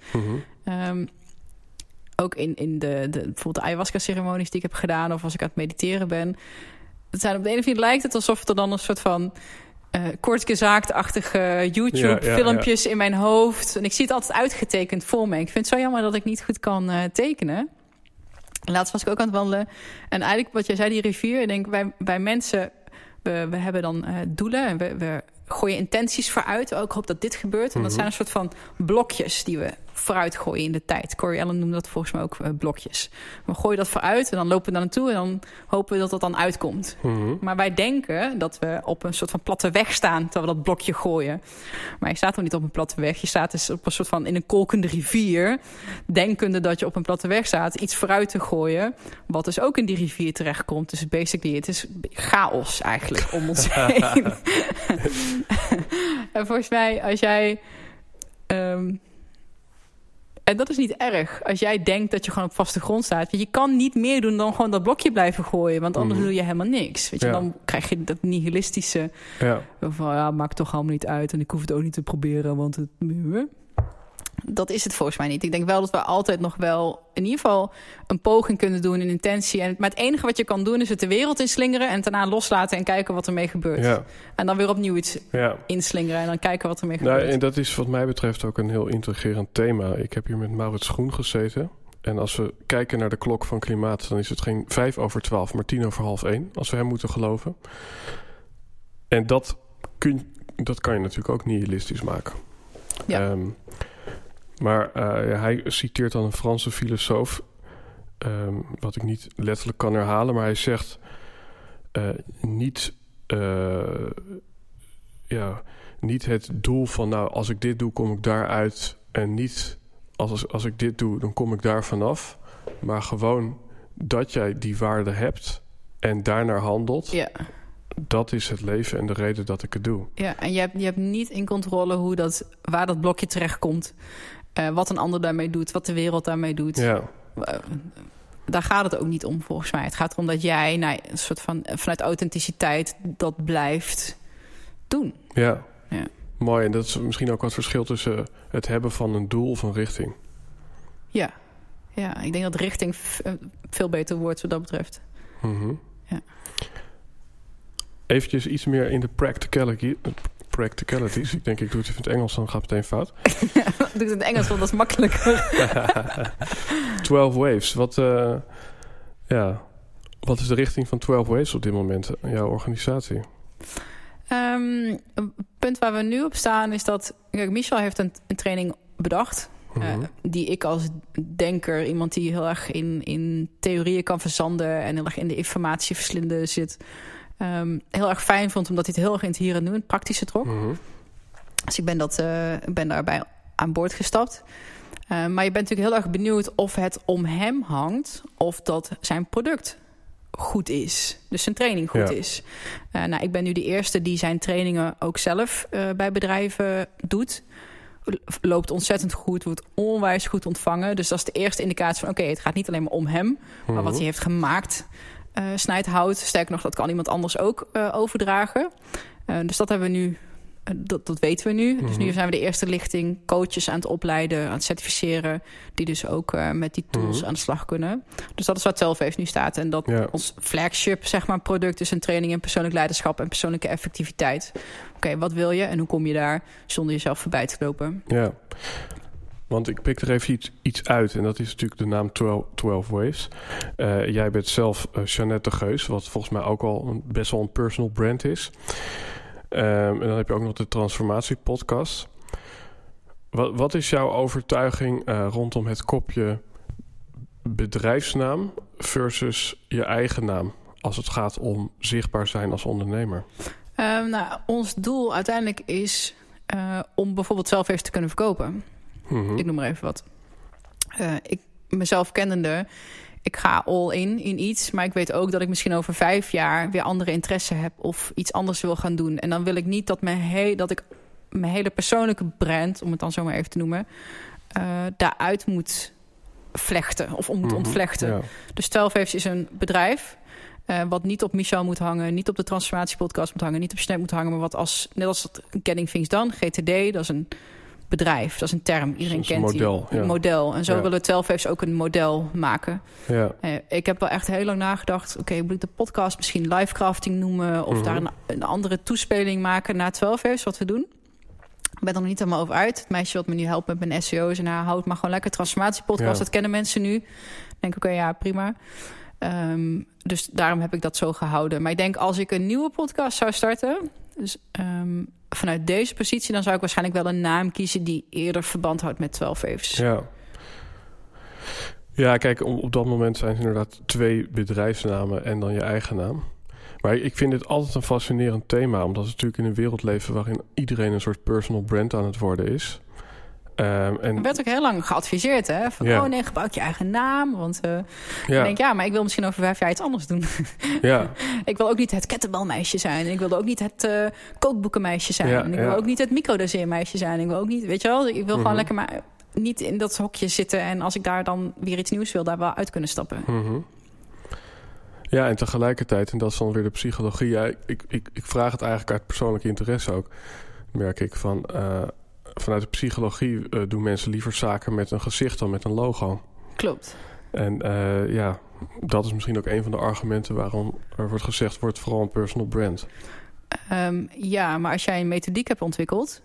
Ook in de bijvoorbeeld de ayahuasca-ceremonies die ik heb gedaan, of als ik aan het mediteren ben. Het zijn op de ene manier lijkt het alsof er dan een soort van kortgezaagd-achtige YouTube-filmpjes in mijn hoofd. En ik zie het altijd uitgetekend voor me. Ik vind het zo jammer dat ik niet goed kan tekenen. Laatst was ik ook aan het wandelen. En eigenlijk wat jij zei, die rivier. Ik denk, wij mensen, we hebben dan doelen. En we gooien intenties vooruit. Ik hoop dat dit gebeurt. En dat zijn een soort van blokjes die we vooruit gooien in de tijd. Corey Allen noemde dat volgens mij ook blokjes. We gooien dat vooruit en dan lopen we daar naartoe. En dan hopen we dat dat dan uitkomt. Maar wij denken dat we op een soort van platte weg staan terwijl we dat blokje gooien. Maar je staat toch niet op een platte weg. Je staat dus op een soort van in een kolkende rivier. Denkende dat je op een platte weg staat. Iets vooruit te gooien. Wat dus ook in die rivier terechtkomt. Dus basically, het is chaos eigenlijk om ons heen. En volgens mij, als jij... en dat is niet erg. Als jij denkt dat je gewoon op vaste grond staat. Je kan niet meer doen dan gewoon dat blokje blijven gooien. Want anders doe je helemaal niks. Weet je, dan krijg je dat nihilistische... van, maakt toch allemaal niet uit. En ik hoef het ook niet te proberen, want het... Dat is het volgens mij niet. Ik denk wel dat we altijd nog wel in ieder geval een poging kunnen doen in intentie. Maar het enige wat je kan doen is het de wereld inslingeren en het daarna loslaten en kijken wat ermee gebeurt. Ja. En dan weer opnieuw iets inslingeren en dan kijken wat ermee gebeurt. En dat is wat mij betreft ook een heel intrigerend thema. Ik heb hier met Maurits Schoen gezeten. En als we kijken naar de klok van klimaat, dan is het geen 5:12, maar 1:10, als we hem moeten geloven. En dat kan je natuurlijk ook nihilistisch maken. Ja. Maar hij citeert dan een Franse filosoof, wat ik niet letterlijk kan herhalen, maar hij zegt niet het doel van, nou, als ik dit doe, kom ik daaruit, en niet als ik dit doe, dan kom ik daar vanaf, maar gewoon dat jij die waarde hebt en daarnaar handelt. Ja. Dat is het leven en de reden dat ik het doe. Ja, en je hebt niet in controle waar dat blokje terechtkomt. Wat een ander daarmee doet, wat de wereld daarmee doet. Ja. Daar gaat het ook niet om, volgens mij. Het gaat erom dat jij een soort van vanuit authenticiteit dat blijft doen. Ja. Mooi. En dat is misschien ook wat verschil tussen het hebben van een doel of een richting. Ja, ik denk dat richting veel beter woord wat dat betreft. Ja. Eventjes iets meer in de practicalities. Ik denk, ik doe het even in het Engels, dan gaat het meteen fout. Doe het in het Engels, want dat is makkelijker. 12 Waves. Wat is de richting van 12 Waves op dit moment in jouw organisatie? Een punt waar we nu op staan is dat... Kijk, Michel heeft een training bedacht. Die ik als denker, iemand die heel erg in theorieën kan verzanden... en heel erg in de informatie verslinden zit... heel erg fijn vond, omdat hij het heel erg in het hier en nu, in het praktische trok. Dus ik ben daarbij aan boord gestapt. Maar je bent natuurlijk heel erg benieuwd of het om hem hangt... of dat zijn product goed is. Dus zijn training goed is. Ik ben nu de eerste die zijn trainingen ook zelf bij bedrijven doet. Loopt ontzettend goed, wordt onwijs goed ontvangen. Dus dat is de eerste indicatie van... oké, het gaat niet alleen maar om hem, maar wat hij heeft gemaakt... snijdt hout. Sterker nog, dat kan iemand anders ook overdragen. Dus dat hebben we nu... Dat weten we nu. Dus nu zijn we de eerste lichting coaches aan het opleiden, aan het certificeren, die dus ook met die tools aan de slag kunnen. Dus dat is wat 12 Waves nu staat. En dat ons flagship, zeg maar, product is een training in persoonlijk leiderschap en persoonlijke effectiviteit. Oké, wat wil je en hoe kom je daar zonder jezelf voorbij te lopen? Ja. Want ik pik er even iets uit. En dat is natuurlijk de naam 12 Waves. Jij bent zelf Jeannette de Geus. Wat volgens mij ook al best wel een personal brand is. En dan heb je ook nog de Transformatie podcast. Wat is jouw overtuiging rondom het kopje bedrijfsnaam versus je eigen naam? Als het gaat om zichtbaar zijn als ondernemer. Ons doel uiteindelijk is om bijvoorbeeld zelf even te kunnen verkopen. Ik noem maar even wat. Ik mezelf kennende, ik ga all in iets. Maar ik weet ook dat ik misschien over 5 jaar weer andere interesse heb of iets anders wil gaan doen. En dan wil ik niet dat ik mijn hele persoonlijke brand, om het dan zo maar even te noemen, daaruit moet vlechten of moet ontvlechten. Ja. Dus 12 Waves is een bedrijf. Wat niet op Michel moet hangen, niet op de transformatiepodcast moet hangen, niet op Snap moet hangen, maar wat net als Getting Things Done, GTD, dat is een bedrijf, dat is een term. Iedereen kent model, die. Een model. En zo willen 12 Waves ook een model maken. Ja. Ik heb wel echt heel lang nagedacht, oké, moet ik de podcast misschien livecrafting noemen of daar een andere toespeling maken na 12 Waves, wat we doen. Ik ben er nog niet helemaal over uit. Het meisje wat me nu helpt met mijn SEO's en houdt maar gewoon lekker transformatiepodcast. Dat kennen mensen nu. Ik denk, oké, ja, prima. Dus daarom heb ik dat zo gehouden. Maar ik denk, als ik een nieuwe podcast zou starten, dus vanuit deze positie, dan zou ik waarschijnlijk wel een naam kiezen die eerder verband houdt met 12 Waves. Ja, kijk, op dat moment zijn het inderdaad 2 bedrijfsnamen en dan je eigen naam. Maar ik vind dit altijd een fascinerend thema, omdat we natuurlijk in een wereld leven waarin iedereen een soort personal brand aan het worden is. Er werd ook heel lang geadviseerd, hè? Van, oh nee, gebruik je eigen naam. Want ik denk, maar ik wil misschien over 5 jaar iets anders doen. Ik wil ook niet het kettlebellmeisje zijn. En ik wilde ook niet het kookboekenmeisje zijn. En ik wil ook niet het microdoseermeisje zijn. Ik wil ook niet, weet je wel, ik wil gewoon lekker maar niet in dat hokje zitten. En als ik daar dan weer iets nieuws wil, daar wel uit kunnen stappen. Ja, en tegelijkertijd, en dat is dan weer de psychologie. Ja, ik vraag het eigenlijk uit persoonlijke interesse ook. Merk ik van, vanuit de psychologie doen mensen liever zaken met een gezicht dan met een logo. Klopt. En dat is misschien ook een van de argumenten waarom er wordt gezegd, wordt vooral een personal brand. Ja, maar als jij een methodiek hebt ontwikkeld,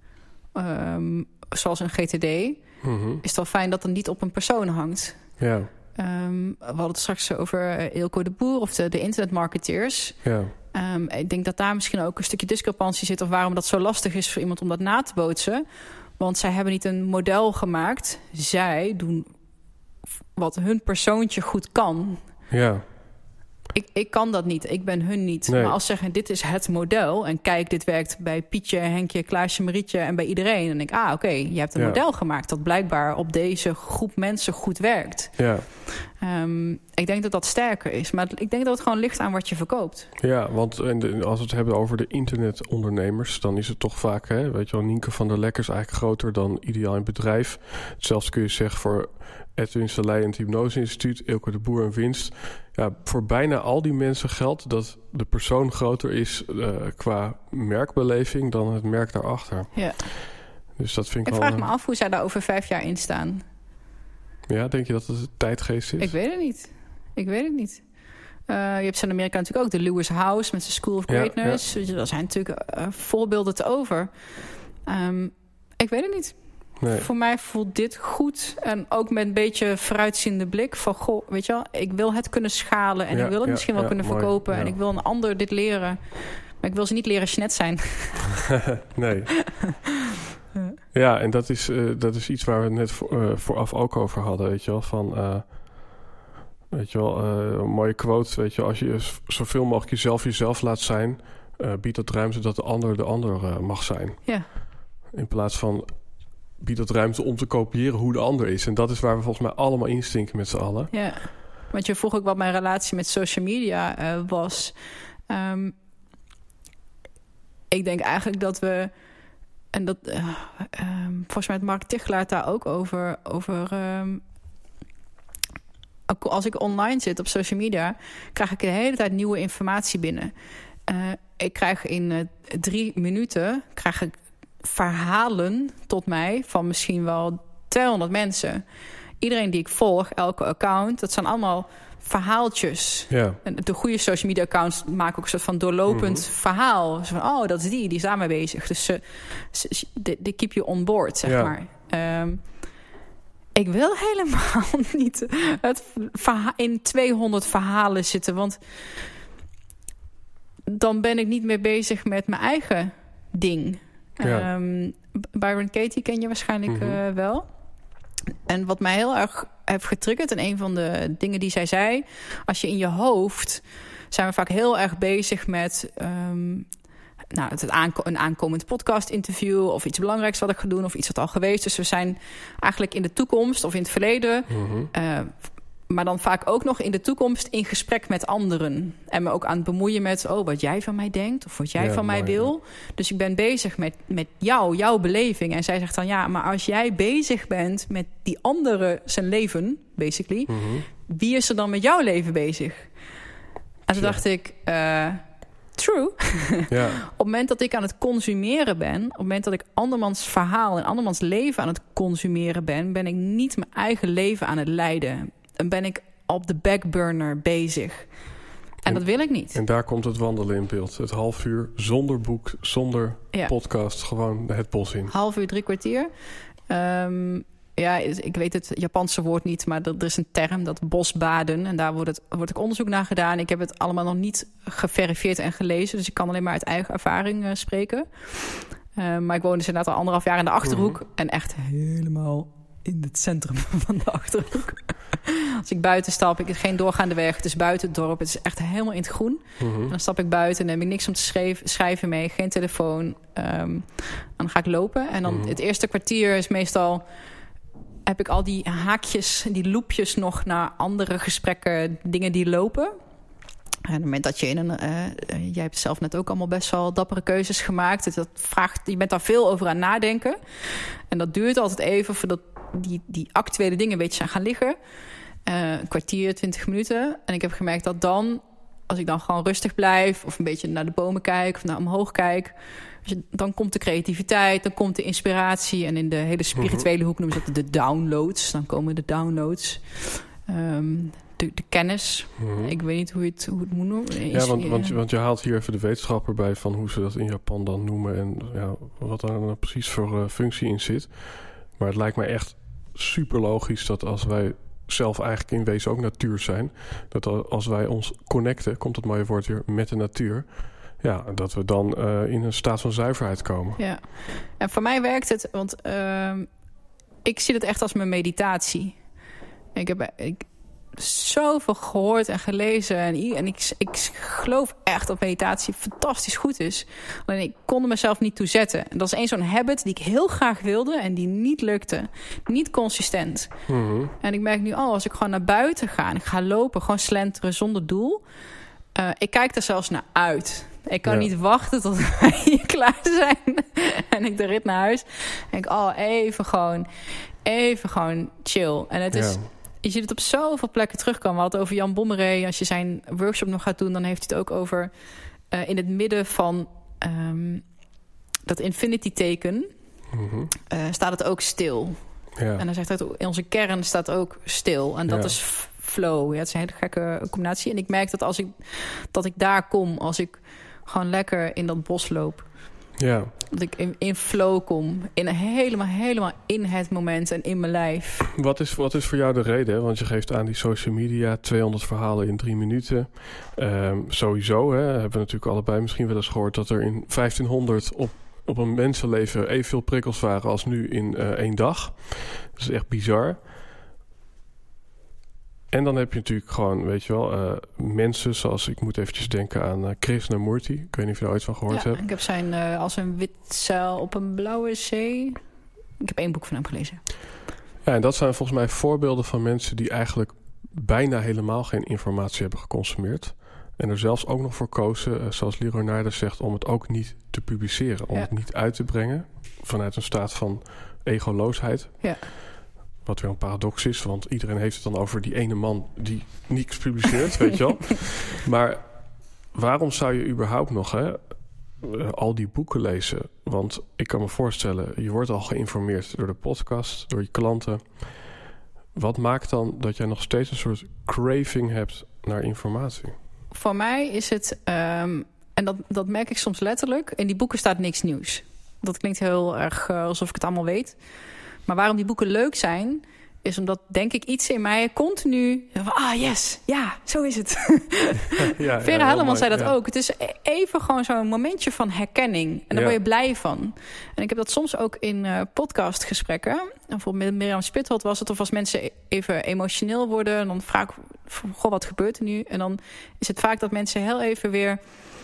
zoals een GTD, is het wel fijn dat het niet op een persoon hangt. Ja. We hadden het straks over Eelco de Boer of de internetmarketeers. Ja. Ik denk dat daar misschien ook een stukje discrepantie zit, of waarom dat zo lastig is voor iemand om dat na te bootsen. Want zij hebben niet een model gemaakt. Zij doen wat hun persoontje goed kan. Ja. Ik kan dat niet. Ik ben hun niet. Nee. Maar als ze zeggen, dit is het model, en kijk, dit werkt bij Pietje, Henkje, Klaasje, Marietje en bij iedereen. Dan denk ik, oké, je hebt een model gemaakt dat blijkbaar op deze groep mensen goed werkt. Ja. Ik denk dat dat sterker is. Maar ik denk dat het gewoon ligt aan wat je verkoopt. Ja, want als we het hebben over de internetondernemers, dan is het toch vaak, hè, weet je wel, Nienke van der Lekker is eigenlijk groter dan Ideaal in Bedrijf. Hetzelfde kun je zeggen voor Edwin Salei en het Hypnose Instituut, Eelco de Boer en Winst. Ja, voor bijna al die mensen geldt dat de persoon groter is qua merkbeleving dan het merk daarachter. Ja. Dus dat vind ik wel... Ik vraag me af hoe zij daar over 5 jaar in staan. Ja, denk je dat het tijdgeest is? Ik weet het niet. Je hebt in Amerika natuurlijk ook de Lewis House met zijn School of Greatness. Ja. Daar zijn natuurlijk voorbeelden te over. Ik weet het niet. Nee. Voor mij voelt dit goed. En ook met een beetje vooruitziende blik. Van, goh, weet je wel, ik wil het kunnen schalen. En ik wil het misschien wel kunnen verkopen. Ja. En ik wil een ander dit leren. Maar ik wil ze niet leren snet zijn. Nee. Ja, en dat is iets waar we het net vooraf ook over hadden. Weet je wel, van... weet je wel, een mooie quote. Weet je, als je zoveel mogelijk jezelf laat zijn... biedt dat ruimte dat de ander mag zijn. Ja. In plaats van... biedt dat ruimte om te kopiëren hoe de ander is. En dat is waar we volgens mij allemaal instinken met z'n allen. Ja, want je vroeg ook wat mijn relatie met social media was. Ik denk eigenlijk dat we... En dat volgens mij het Mark Tichelaar daar ook over als ik online zit op social media, krijg ik de hele tijd nieuwe informatie binnen. Ik krijg in 3 minuten verhalen tot mij van misschien wel 200 mensen. Iedereen die ik volg, elke account, dat zijn allemaal verhaaltjes. Ja. En de goede social media accounts maken ook een soort van doorlopend verhaal. Zo van, oh, dat is die is daarmee bezig. Dus die keep you on board, zeg maar. Ik wil helemaal niet in 200 verhalen zitten, want dan ben ik niet meer bezig met mijn eigen ding. Ja. Byron Katie ken je waarschijnlijk wel. En wat mij heel erg heeft getriggerd, en een van de dingen die zij zei, als je in je hoofd, zijn we vaak heel erg bezig met een aankomend podcast-interview of iets belangrijks wat ik ga doen of iets wat al geweest. Dus we zijn eigenlijk in de toekomst of in het verleden, maar dan vaak ook nog in de toekomst in gesprek met anderen. En me ook aan het bemoeien met wat jij van mij denkt of wat jij van mij wil. Dus ik ben bezig met jouw beleving. En zij zegt dan, ja, maar als jij bezig bent met die andere zijn leven, basically, wie is er dan met jouw leven bezig? En toen dacht ik, true. Ja. Op het moment dat ik aan het consumeren ben, op het moment dat ik andermans verhaal en andermans leven aan het consumeren ben ik niet mijn eigen leven aan het leiden. Dan ben ik op de backburner bezig. En dat wil ik niet. En daar komt het wandelen in beeld. Het half uur zonder boek, zonder podcast, gewoon het bos in. Half uur, 3 kwartier. Ja, ik weet het Japanse woord niet, maar er is een term, dat bosbaden. En daar wordt ook onderzoek naar gedaan. Ik heb het allemaal nog niet geverifieerd en gelezen, dus ik kan alleen maar uit eigen ervaring spreken. Maar ik woon dus inderdaad al 1,5 jaar in de Achterhoek. En echt helemaal in het centrum van de Achterhoek. Als ik buiten stap, ik heb geen doorgaande weg. Het is buiten het dorp, het is echt helemaal in het groen. En dan stap ik buiten en dan heb ik niks om te schrijven mee. Geen telefoon. Dan ga ik lopen. En dan het eerste kwartier is meestal... heb ik al die haakjes, die loopjes nog naar andere gesprekken, dingen die lopen. En op het moment dat je jij hebt zelf net ook allemaal best wel dappere keuzes gemaakt. Dus dat vraagt, je bent daar veel over aan nadenken. En dat duurt altijd even voordat die actuele dingen een beetje zijn gaan liggen. Een kwartier, 20 minuten. En ik heb gemerkt dat dan, als ik dan gewoon rustig blijf, of een beetje naar de bomen kijk of naar omhoog kijk, dan komt de creativiteit, dan komt de inspiratie. En in de hele spirituele hoek noemen ze dat de downloads. Dan komen de downloads. De kennis. Ik weet niet hoe het moet noemen. Ja, want je haalt hier even de wetenschapper bij van hoe ze dat in Japan dan noemen en wat daar dan precies voor functie in zit. Maar het lijkt mij echt super logisch dat als wij zelf eigenlijk in wezen ook natuur zijn, dat als wij ons connecten, komt het mooie woord weer, met de natuur, ja, dat we dan in een staat van zuiverheid komen. Ja, en voor mij werkt het, want ik zie het echt als mijn meditatie. Ik heb zoveel gehoord en gelezen en ik geloof echt dat meditatie fantastisch goed is. Alleen ik kon er mezelf niet toe zetten. En dat is zo'n habit die ik heel graag wilde en die niet lukte. Niet consistent. En ik merk nu als ik gewoon naar buiten ga en ik ga lopen, gewoon slenteren zonder doel. Ik kijk er zelfs naar uit. Ik kan niet wachten tot wij hier klaar zijn. En ik de rit naar huis. En ik even gewoon chill. En het is, je ziet het op zoveel plekken terugkomen. We hadden het over Jan Bommeré. Als je zijn workshop nog gaat doen, dan heeft hij het ook over in het midden van dat infinity teken staat het ook stil. Ja. En dan zegt hij, in onze kern staat ook stil. En dat is flow. Ja, het is een hele gekke combinatie. En ik merk dat ik daar kom als ik gewoon lekker in dat bos loop. Ja. Dat ik in flow kom. Helemaal in het moment en in mijn lijf. Wat is voor jou de reden? Want je geeft aan die social media 200 verhalen in 3 minuten. Sowieso hebben we natuurlijk allebei misschien wel eens gehoord dat er in 1500 op een mensenleven evenveel prikkels waren als nu in 1 dag. Dat is echt bizar. En dan heb je natuurlijk gewoon, weet je wel, mensen zoals, ik moet eventjes denken aan Krishnamurti. Ik weet niet of je er ooit van gehoord hebt. Ik heb zijn als een wit zeil op een blauwe zee. Ik heb 1 boek van hem gelezen. Ja, en dat zijn volgens mij voorbeelden van mensen die eigenlijk bijna helemaal geen informatie hebben geconsumeerd. En er zelfs ook nog voor kozen, zoals Leroy Nardis zegt, om het ook niet te publiceren. Om het niet uit te brengen vanuit een staat van egoloosheid. Ja. Wat weer een paradox is, want iedereen heeft het dan over die ene man die niets publiceert, weet je wel. Maar waarom zou je überhaupt nog al die boeken lezen? Want ik kan me voorstellen, je wordt al geïnformeerd door de podcast, door je klanten. Wat maakt dan dat jij nog steeds een soort craving hebt naar informatie? Voor mij is het, en dat merk ik soms letterlijk, in die boeken staat niks nieuws. Dat klinkt heel erg alsof ik het allemaal weet. Maar waarom die boeken leuk zijn, is omdat, denk ik, iets in mij continu van, yes, ja, zo is het. Vera Helleman zei dat ook. Het is even gewoon zo'n momentje van herkenning. En daar word je blij van. En ik heb dat soms ook in podcastgesprekken. Bijvoorbeeld met Mirjam Spitholt was het. Of als mensen even emotioneel worden, en dan vraag ik, goh, wat gebeurt er nu? En dan is het vaak dat mensen heel even weer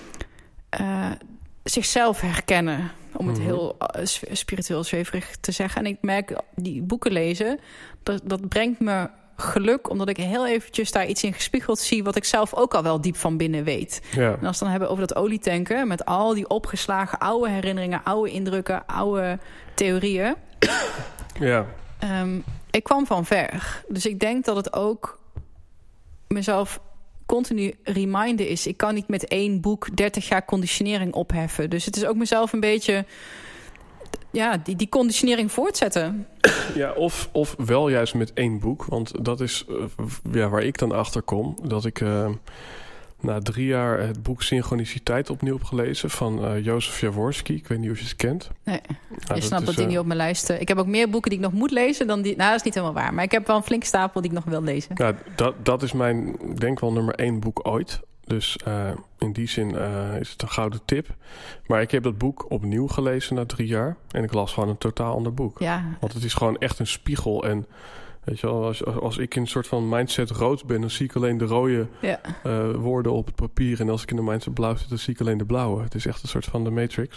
zichzelf herkennen. Om het heel spiritueel zweverig te zeggen. En ik merk, die boeken lezen, dat brengt me geluk, omdat ik heel eventjes daar iets in gespiegeld zie wat ik zelf ook al wel diep van binnen weet. Ja. En als we het dan hebben over dat olietanken, met al die opgeslagen oude herinneringen, oude indrukken, oude theorieën. Ja. Ik kwam van ver. Dus ik denk dat het ook mezelf continu reminden is... ik kan niet met 1 boek 30 jaar conditionering opheffen. Dus het is ook mezelf een beetje... die conditionering voortzetten. Ja, of wel juist met 1 boek. Want dat is waar ik dan achter kom. Dat ik na 3 jaar het boek Synchroniciteit opnieuw heb gelezen... van Jozef Jaworski. Ik weet niet of je het kent. Nee, je snapt dat ding niet op mijn lijst. Ik heb ook meer boeken die ik nog moet lezen dan die... Nou, dat is niet helemaal waar. Maar ik heb wel een flink stapel die ik nog wil lezen. Ja, dat is mijn, denk wel, nummer 1 boek ooit. Dus in die zin is het een gouden tip. Maar ik heb dat boek opnieuw gelezen na 3 jaar. En ik las gewoon een totaal ander boek. Ja. Want het is gewoon echt een spiegel. En weet je wel, als ik in een soort van mindset rood ben... dan zie ik alleen de rode woorden op het papier. En als ik in de mindset blauw zit, dan zie ik alleen de blauwe. Het is echt een soort van de Matrix.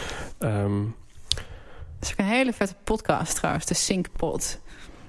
Het is ook een hele vette podcast trouwens, de SyncPod.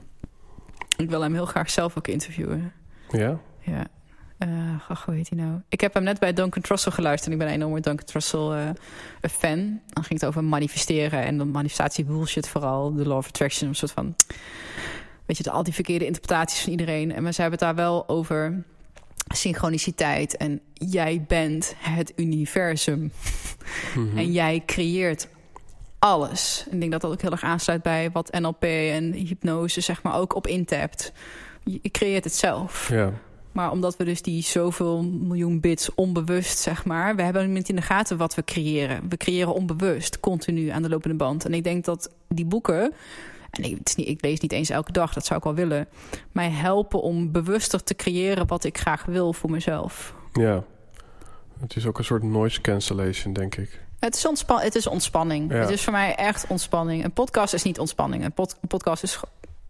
Ik wil hem heel graag zelf ook interviewen. Ja? Ja. Hoe heet hij nou? Ik heb hem net bij Duncan Trussell geluisterd. Ik ben een enorme Duncan Trussell fan. Dan ging het over manifesteren en dan manifestatie bullshit vooral. De law of attraction, een soort van... Weet je, al die verkeerde interpretaties van iedereen. En ze hebben het daar wel over synchroniciteit. En jij bent het universum. Mm-hmm. En jij creëert alles. Ik denk dat dat ook heel erg aansluit bij wat NLP en hypnose zeg maar ook op intapt. Je creëert het zelf. Ja. Maar omdat we dus die zoveel miljoen bits onbewust, zeg maar... we hebben niet in de gaten wat we creëren. We creëren onbewust, continu aan de lopende band. En ik denk dat die boeken... en ik lees niet eens elke dag, dat zou ik wel willen... mij helpen om bewuster te creëren wat ik graag wil voor mezelf. Ja. Het is ook een soort noise cancellation, denk ik. Het is ontspanning. Ja. Het is voor mij echt ontspanning. Een podcast is niet ontspanning. Een podcast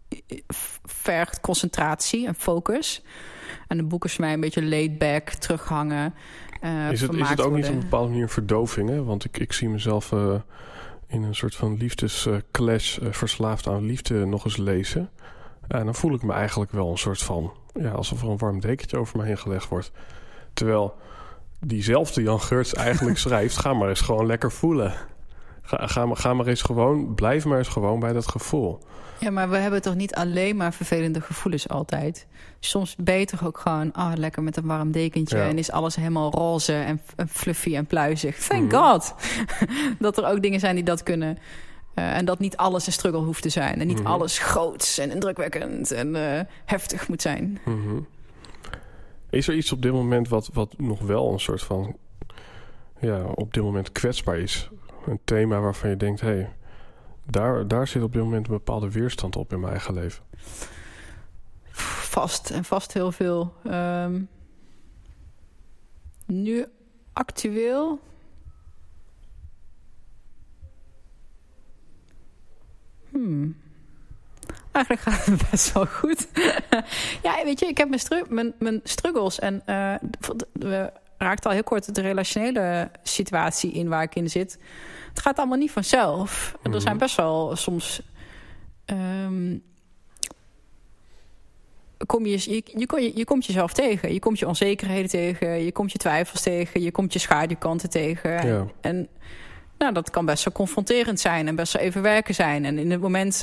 vergt concentratie en focus... En een boek is voor mij een beetje laid back, terughangen. Is het ook niet op een bepaalde manier verdoving? Hè? Want ik zie mezelf in een soort van liefdesclash... verslaafd aan liefde nog eens lezen. En dan voel ik me eigenlijk wel een soort van... ja, alsof er een warm dekentje over me heen gelegd wordt. Terwijl diezelfde Jan Geurts eigenlijk schrijft... ga maar eens gewoon lekker voelen. Ga maar eens gewoon... blijf maar eens gewoon bij dat gevoel. Ja, maar we hebben toch niet alleen maar vervelende gevoelens altijd. Soms ben je toch ook gewoon lekker met een warm dekentje... Ja. en is alles helemaal roze en fluffy en pluizig. Thank God! Dat er ook dingen zijn die dat kunnen. En dat niet alles een struggle hoeft te zijn. En niet alles groots en indrukwekkend en heftig moet zijn. Mm-hmm. Is er iets op dit moment wat nog wel een soort van... ja, op dit moment kwetsbaar is? Een thema waarvan je denkt... hey, daar zit op dit moment een bepaalde weerstand op in mijn eigen leven. Vast heel veel. Nu actueel... Eigenlijk gaat het best wel goed. Ja, weet je, ik heb mijn struggles. En we raakten al heel kort de relationele situatie in waar ik in zit. Het gaat allemaal niet vanzelf. En er zijn best wel soms... je komt jezelf tegen. Je komt je onzekerheden tegen. Je komt je twijfels tegen. Je komt je schaduwkanten tegen. Ja. En dat kan best wel confronterend zijn. En best wel even werken zijn. En in het moment...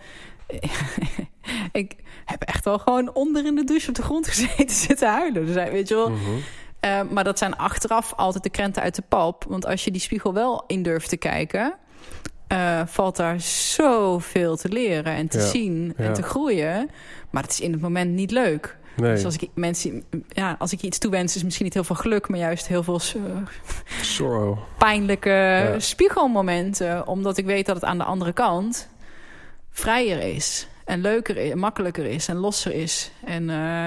ik heb echt wel gewoon onder in de douche op de grond gezeten zitten huilen. Dus, weet je wel... maar dat zijn achteraf altijd de krenten uit de pap. Want als je die spiegel wel in durft te kijken... valt daar zoveel te leren en te zien en te groeien. Maar het is in het moment niet leuk. Nee. Dus als ik je iets toewens... is misschien niet heel veel geluk... maar juist heel veel sorrow. Pijnlijke spiegelmomenten. Omdat ik weet dat het aan de andere kant... vrijer is. En leuker is, makkelijker is. En losser is. En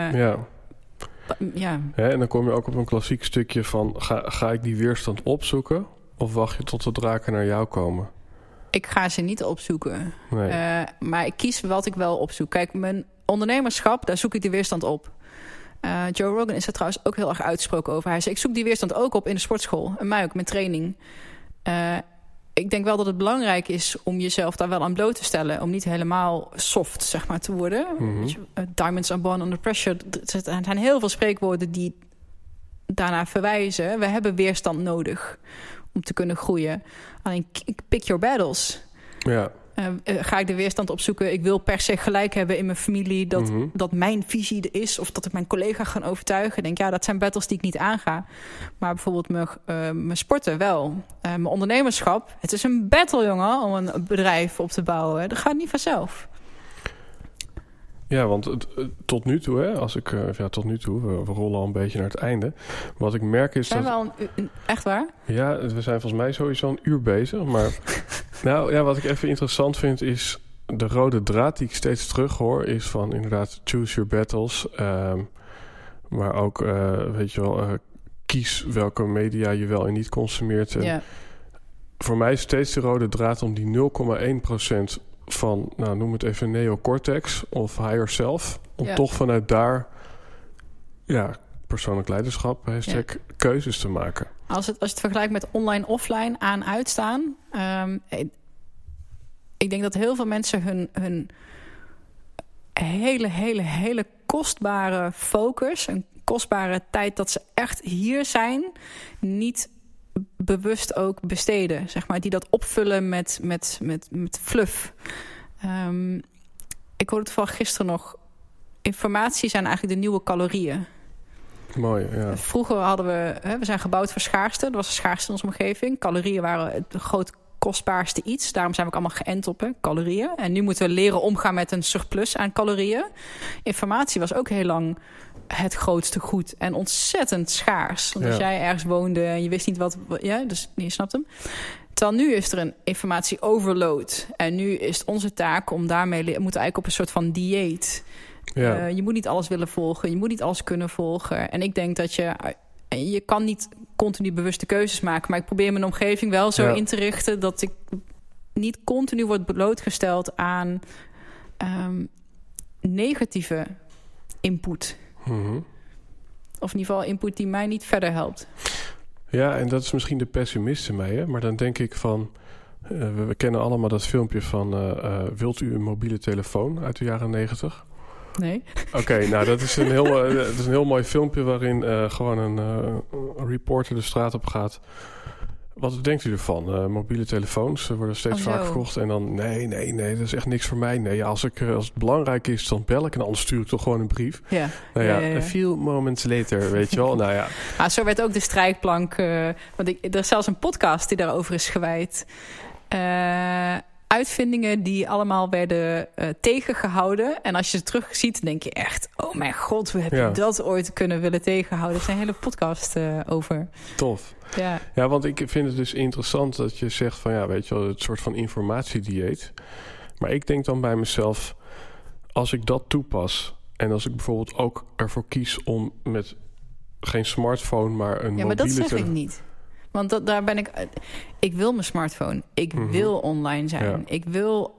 ja, en dan kom je ook op een klassiek stukje van... Ga ik die weerstand opzoeken? Of wacht je tot de draken naar jou komen? Ik ga ze niet opzoeken. Nee. Maar ik kies wat ik wel opzoek. Kijk, mijn ondernemerschap, daar zoek ik die weerstand op. Joe Rogan is er trouwens ook heel erg uitgesproken over. Hij zei, ik zoek die weerstand ook op in de sportschool. En mij ook, met training. Ik denk wel dat het belangrijk is om jezelf daar wel aan bloot te stellen. Om niet helemaal soft, zeg maar, te worden. Diamonds are born under pressure. Er zijn heel veel spreekwoorden die daarnaar verwijzen. We hebben weerstand nodig om te kunnen groeien. Alleen pick your battles. Ja. Ga ik de weerstand opzoeken? Ik wil per se gelijk hebben in mijn familie dat mijn visie er is, of dat ik mijn collega ga overtuigen. Ik denk, ja, dat zijn battles die ik niet aanga. Maar bijvoorbeeld mijn sporten wel. Mijn ondernemerschap. Het is een battle, jongen, om een bedrijf op te bouwen. Dat gaat niet vanzelf. Ja, want tot nu toe, hè, tot nu toe, we rollen al een beetje naar het einde. Wat ik merk is zijn dat... we al echt waar? Ja, we zijn volgens mij sowieso een uur bezig. Maar nou ja, wat ik even interessant vind is... De rode draad die ik steeds terug hoor is van inderdaad choose your battles. Maar ook, weet je wel, kies welke media je wel en niet consumeert. Ja. Voor mij is steeds de rode draad om die 0,1% van, nou noem het even neocortex of higher self. Om toch vanuit daar, persoonlijk leiderschap, keuzes te maken. Als je het vergelijkt met online, offline, aan, uitstaan. Ik denk dat heel veel mensen hun hele kostbare focus, een kostbare tijd dat ze echt hier zijn, niet bewust ook besteden. Zeg maar, die dat opvullen met fluff. Ik hoorde het van gisteren nog. Informatie zijn eigenlijk de nieuwe calorieën. Mooi, ja. Vroeger hadden we zijn gebouwd voor schaarste. Er was een schaarste in onze omgeving. Calorieën waren het groot kostbaarste iets. Daarom zijn we ook allemaal geënt op calorieën. En nu moeten we leren omgaan met een surplus aan calorieën. Informatie was ook heel lang het grootste goed. En ontzettend schaars. Want als jij ergens woonde en je wist niet wat... Ja, dus je snapt hem. Terwijl nu is er een informatie overload. En nu is het onze taak om daarmee... We moeten eigenlijk op een soort van dieet. Ja. Je moet niet alles willen volgen. Je moet niet alles kunnen volgen. En ik denk dat je kan niet continu bewuste keuzes maken. Maar ik probeer mijn omgeving wel zo in te richten dat ik niet continu word blootgesteld aan negatieve input. Mm-hmm. Of in ieder geval input die mij niet verder helpt. Ja, en dat is misschien de pessimist in mij. Hè? Maar dan denk ik van... we kennen allemaal dat filmpje van... wilt u een mobiele telefoon uit de jaren 90? Nee. Oké, nou dat is een heel mooi filmpje waarin gewoon een reporter de straat op gaat. Wat denkt u ervan? Mobiele telefoons worden steeds vaker verkocht. En dan, nee, dat is echt niks voor mij. Nee, als het belangrijk is, dan bel ik. En anders stuur ik toch gewoon een brief. Ja. Nou ja, a few moments later, weet je wel. Nou ja. Maar zo werd ook de strijkplank... want er is zelfs een podcast die daarover is gewijd. Uitvindingen die allemaal werden tegengehouden. En als je ze terug ziet, denk je echt... oh mijn god, hoe heb je dat ooit kunnen willen tegenhouden? Er is een hele podcast over. Tof. Ja, want ik vind het dus interessant dat je zegt van... ja, weet je wel, het soort van informatiedieet. Maar ik denk dan bij mezelf... als ik dat toepas... en als ik bijvoorbeeld ook ervoor kies om met geen smartphone... maar een mobiele... Ja, maar dat zeg ik niet. Want daar ben ik... Ik wil mijn smartphone. Ik wil online zijn. Ja. Ik wil...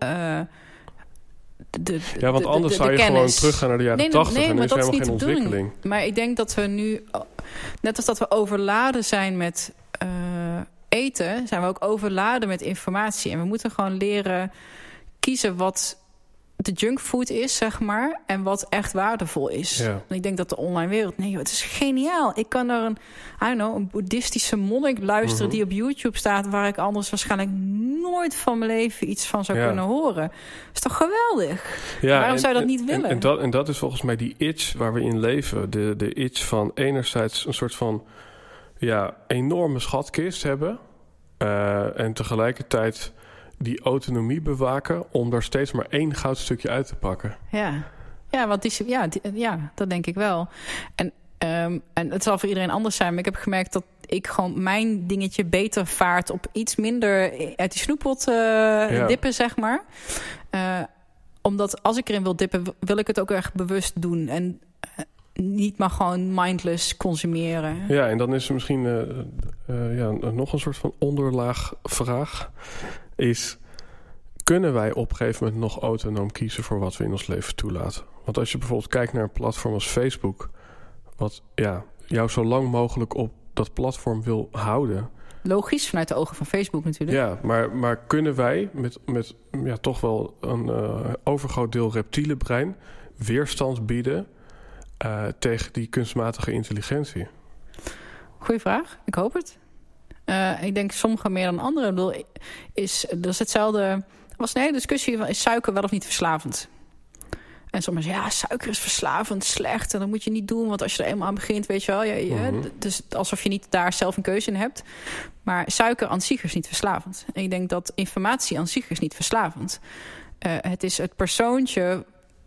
want anders zou je gewoon teruggaan naar de jaren 80... en er is helemaal geen ontwikkeling. Maar ik denk dat we nu... Net als dat we overladen zijn met eten... zijn we ook overladen met informatie. En we moeten gewoon leren kiezen wat de junkfood is, zeg maar... en wat echt waardevol is. Ja. En ik denk dat de online wereld... Nee, het is geniaal. Ik kan naar een boeddhistische monnik luisteren... die op YouTube staat... waar ik anders waarschijnlijk nooit van mijn leven... iets van zou kunnen horen. Dat is toch geweldig? Ja, waarom zou je dat niet willen? En dat is volgens mij die itch waar we in leven. De itch van enerzijds een soort van... enorme schatkist hebben... en tegelijkertijd... die autonomie bewaken om daar steeds maar één goudstukje uit te pakken. Ja, want dat denk ik wel. En het zal voor iedereen anders zijn, maar ik heb gemerkt dat ik gewoon mijn dingetje beter vaart op iets minder uit die snoeppot dippen, zeg maar. Omdat als ik erin wil dippen, wil ik het ook echt bewust doen en niet maar gewoon mindless consumeren. Ja, en dan is er misschien nog een soort van onderlaag vraag. Is, kunnen wij op een gegeven moment nog autonoom kiezen voor wat we in ons leven toelaten? Want als je bijvoorbeeld kijkt naar een platform als Facebook... wat jou zo lang mogelijk op dat platform wil houden... Logisch, vanuit de ogen van Facebook natuurlijk. Ja, maar kunnen wij met toch wel een overgroot deel reptiele brein... weerstand bieden tegen die kunstmatige intelligentie? Goeie vraag, ik hoop het. Ik denk sommigen meer dan anderen. Dat is hetzelfde was een hele discussie van, is suiker wel of niet verslavend? En sommigen zeggen, suiker is verslavend, slecht. En dat moet je niet doen, want als je er eenmaal aan begint, weet je wel. Dus alsof je niet daar zelf een keuze in hebt. Maar suiker aan zich is niet verslavend. En ik denk dat informatie aan zich is niet verslavend. Het is het persoontje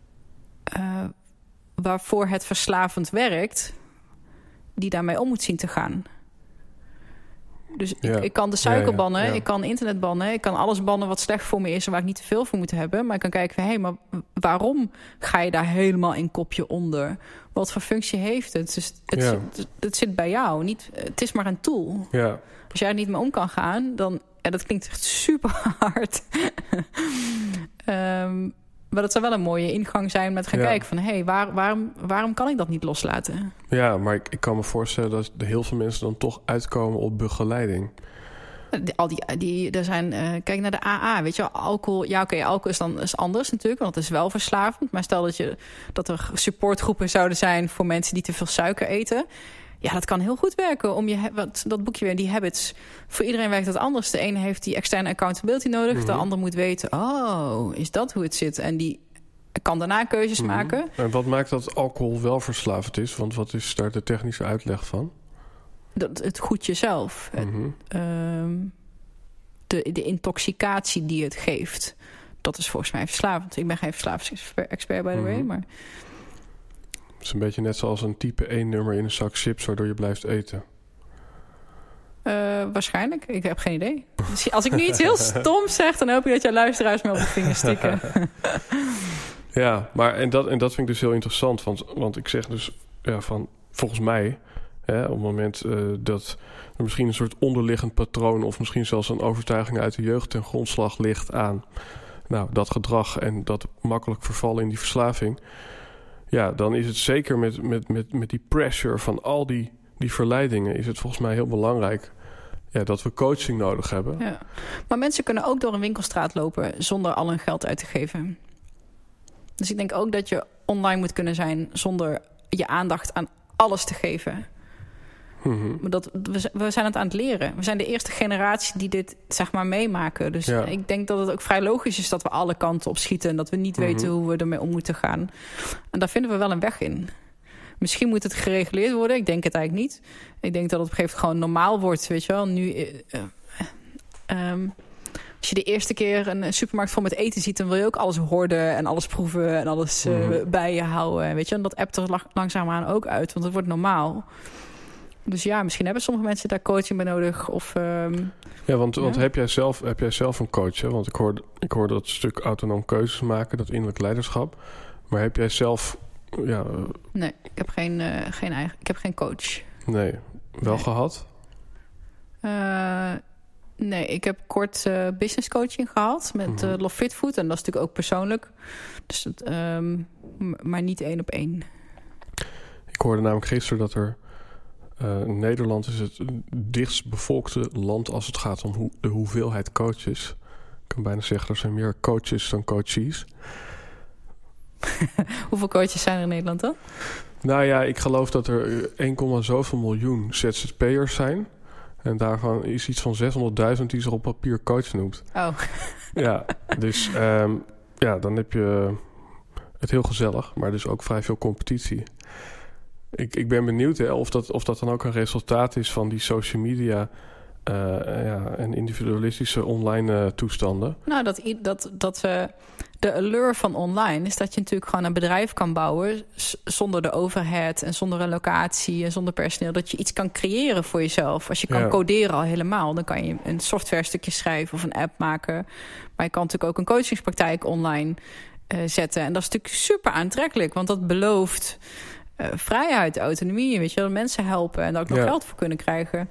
waarvoor het verslavend werkt, die daarmee om moet zien te gaan. Dus ik kan de suiker bannen, ik kan internet bannen, ik kan alles bannen wat slecht voor me is en waar ik niet te veel voor moet hebben. Maar ik kan kijken van, maar waarom ga je daar helemaal in kopje onder? Wat voor functie heeft het? Dus het zit bij jou, niet, het is maar een tool. Ja. Als jij er niet mee om kan gaan, dan, dat klinkt echt super hard. Maar dat zou wel een mooie ingang zijn met gaan kijken van, waarom kan ik dat niet loslaten? Ja, maar ik kan me voorstellen dat heel veel mensen dan toch uitkomen op begeleiding. Er zijn, kijk naar de AA, weet je wel, alcohol. Ja, oké, alcohol is anders natuurlijk, want het is wel verslavend. Maar stel dat er supportgroepen zouden zijn voor mensen die te veel suiker eten. Ja, dat kan heel goed werken. Dat boekje weer, die habits. Voor iedereen werkt dat anders. De ene heeft die externe accountability nodig. De ander moet weten, is dat hoe het zit? En die kan daarna keuzes maken. En wat maakt dat alcohol wel verslavend is? Want wat is daar de technische uitleg van? Het goedje zelf. De intoxicatie die het geeft. Dat is volgens mij verslavend. Ik ben geen verslavingsexpert, by the way, maar... Het is een beetje net zoals een type 1 nummer in een zak chips, waardoor je blijft eten. Waarschijnlijk. Ik heb geen idee. Als ik nu iets heel stoms zeg, dan hoop ik dat jouw luisteraars me op de vingers stikken. Ja, maar en dat vind ik dus heel interessant. Want ik zeg dus van volgens mij, op het moment dat er misschien een soort onderliggend patroon of misschien zelfs een overtuiging uit de jeugd ten grondslag ligt aan dat gedrag en dat makkelijk vervallen in die verslaving. Ja, dan is het zeker met die pressure van al die verleidingen, is het volgens mij heel belangrijk dat we coaching nodig hebben. Ja. Maar mensen kunnen ook door een winkelstraat lopen zonder al hun geld uit te geven. Dus ik denk ook dat je online moet kunnen zijn zonder je aandacht aan alles te geven. We zijn het aan het leren. We zijn de eerste generatie die dit meemaken. Dus ik denk dat het ook vrij logisch is dat we alle kanten op schieten en dat we niet weten hoe we ermee om moeten gaan. En daar vinden we wel een weg in. Misschien moet het gereguleerd worden. Ik denk het eigenlijk niet. Ik denk dat het op een gegeven moment gewoon normaal wordt. Weet je wel, nu... als je de eerste keer een supermarkt vol met eten ziet, dan wil je ook alles hoorden en alles proeven en alles bij je houden. Weet je? En dat appt er langzaamaan ook uit, want het wordt normaal. Dus misschien hebben sommige mensen daar coaching bij nodig. Want heb jij zelf een coach? Hè? Want ik hoor dat stuk autonoom keuzes maken, dat innerlijk leiderschap. Maar heb jij zelf... Nee, ik heb ik heb geen coach. Nee, wel gehad? Nee, ik heb kort business coaching gehad met Love Fit Food. En dat is natuurlijk ook persoonlijk. Dus maar niet 1 op 1. Ik hoorde namelijk gisteren dat er... Nederland is het dichtstbevolkte land als het gaat om de hoeveelheid coaches. Ik kan bijna zeggen, er zijn meer coaches dan coaches. Hoeveel coaches zijn er in Nederland dan? Nou ja, ik geloof dat er 1,zoveel miljoen ZZP'ers zijn. En daarvan is iets van 600.000 die zich op papier coach noemt. Oh. Ja, dus dan heb je het heel gezellig, maar dus ook vrij veel competitie. Ik ben benieuwd of dat dan ook een resultaat is van die social media en individualistische online toestanden. Nou, de allure van online is dat je natuurlijk gewoon een bedrijf kan bouwen zonder de overhead en zonder een locatie en zonder personeel. Dat je iets kan creëren voor jezelf. Als je kan coderen al helemaal, dan kan je een software stukje schrijven of een app maken. Maar je kan natuurlijk ook een coachingspraktijk online zetten. En dat is natuurlijk super aantrekkelijk, want dat belooft vrijheid, autonomie, weet je wel, mensen helpen en daar ook nog geld voor kunnen krijgen.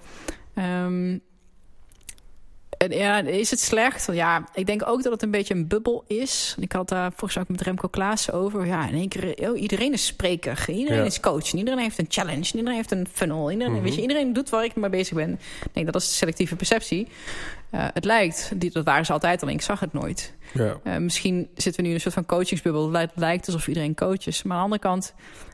Is het slecht? Ja, ik denk ook dat het een beetje een bubbel is. Ik had daar volgens mij ook met Remco Klaassen over. Ja, in één keer, iedereen is spreker, iedereen is coach, iedereen heeft een challenge, iedereen heeft een funnel, iedereen doet waar ik mee bezig ben. Nee, dat is de selectieve perceptie. Het lijkt, dat waren ze altijd al, ik zag het nooit. Ja. Misschien zitten we nu in een soort van coachingsbubbel. Het lijkt alsof iedereen coach is. Maar aan de andere kant,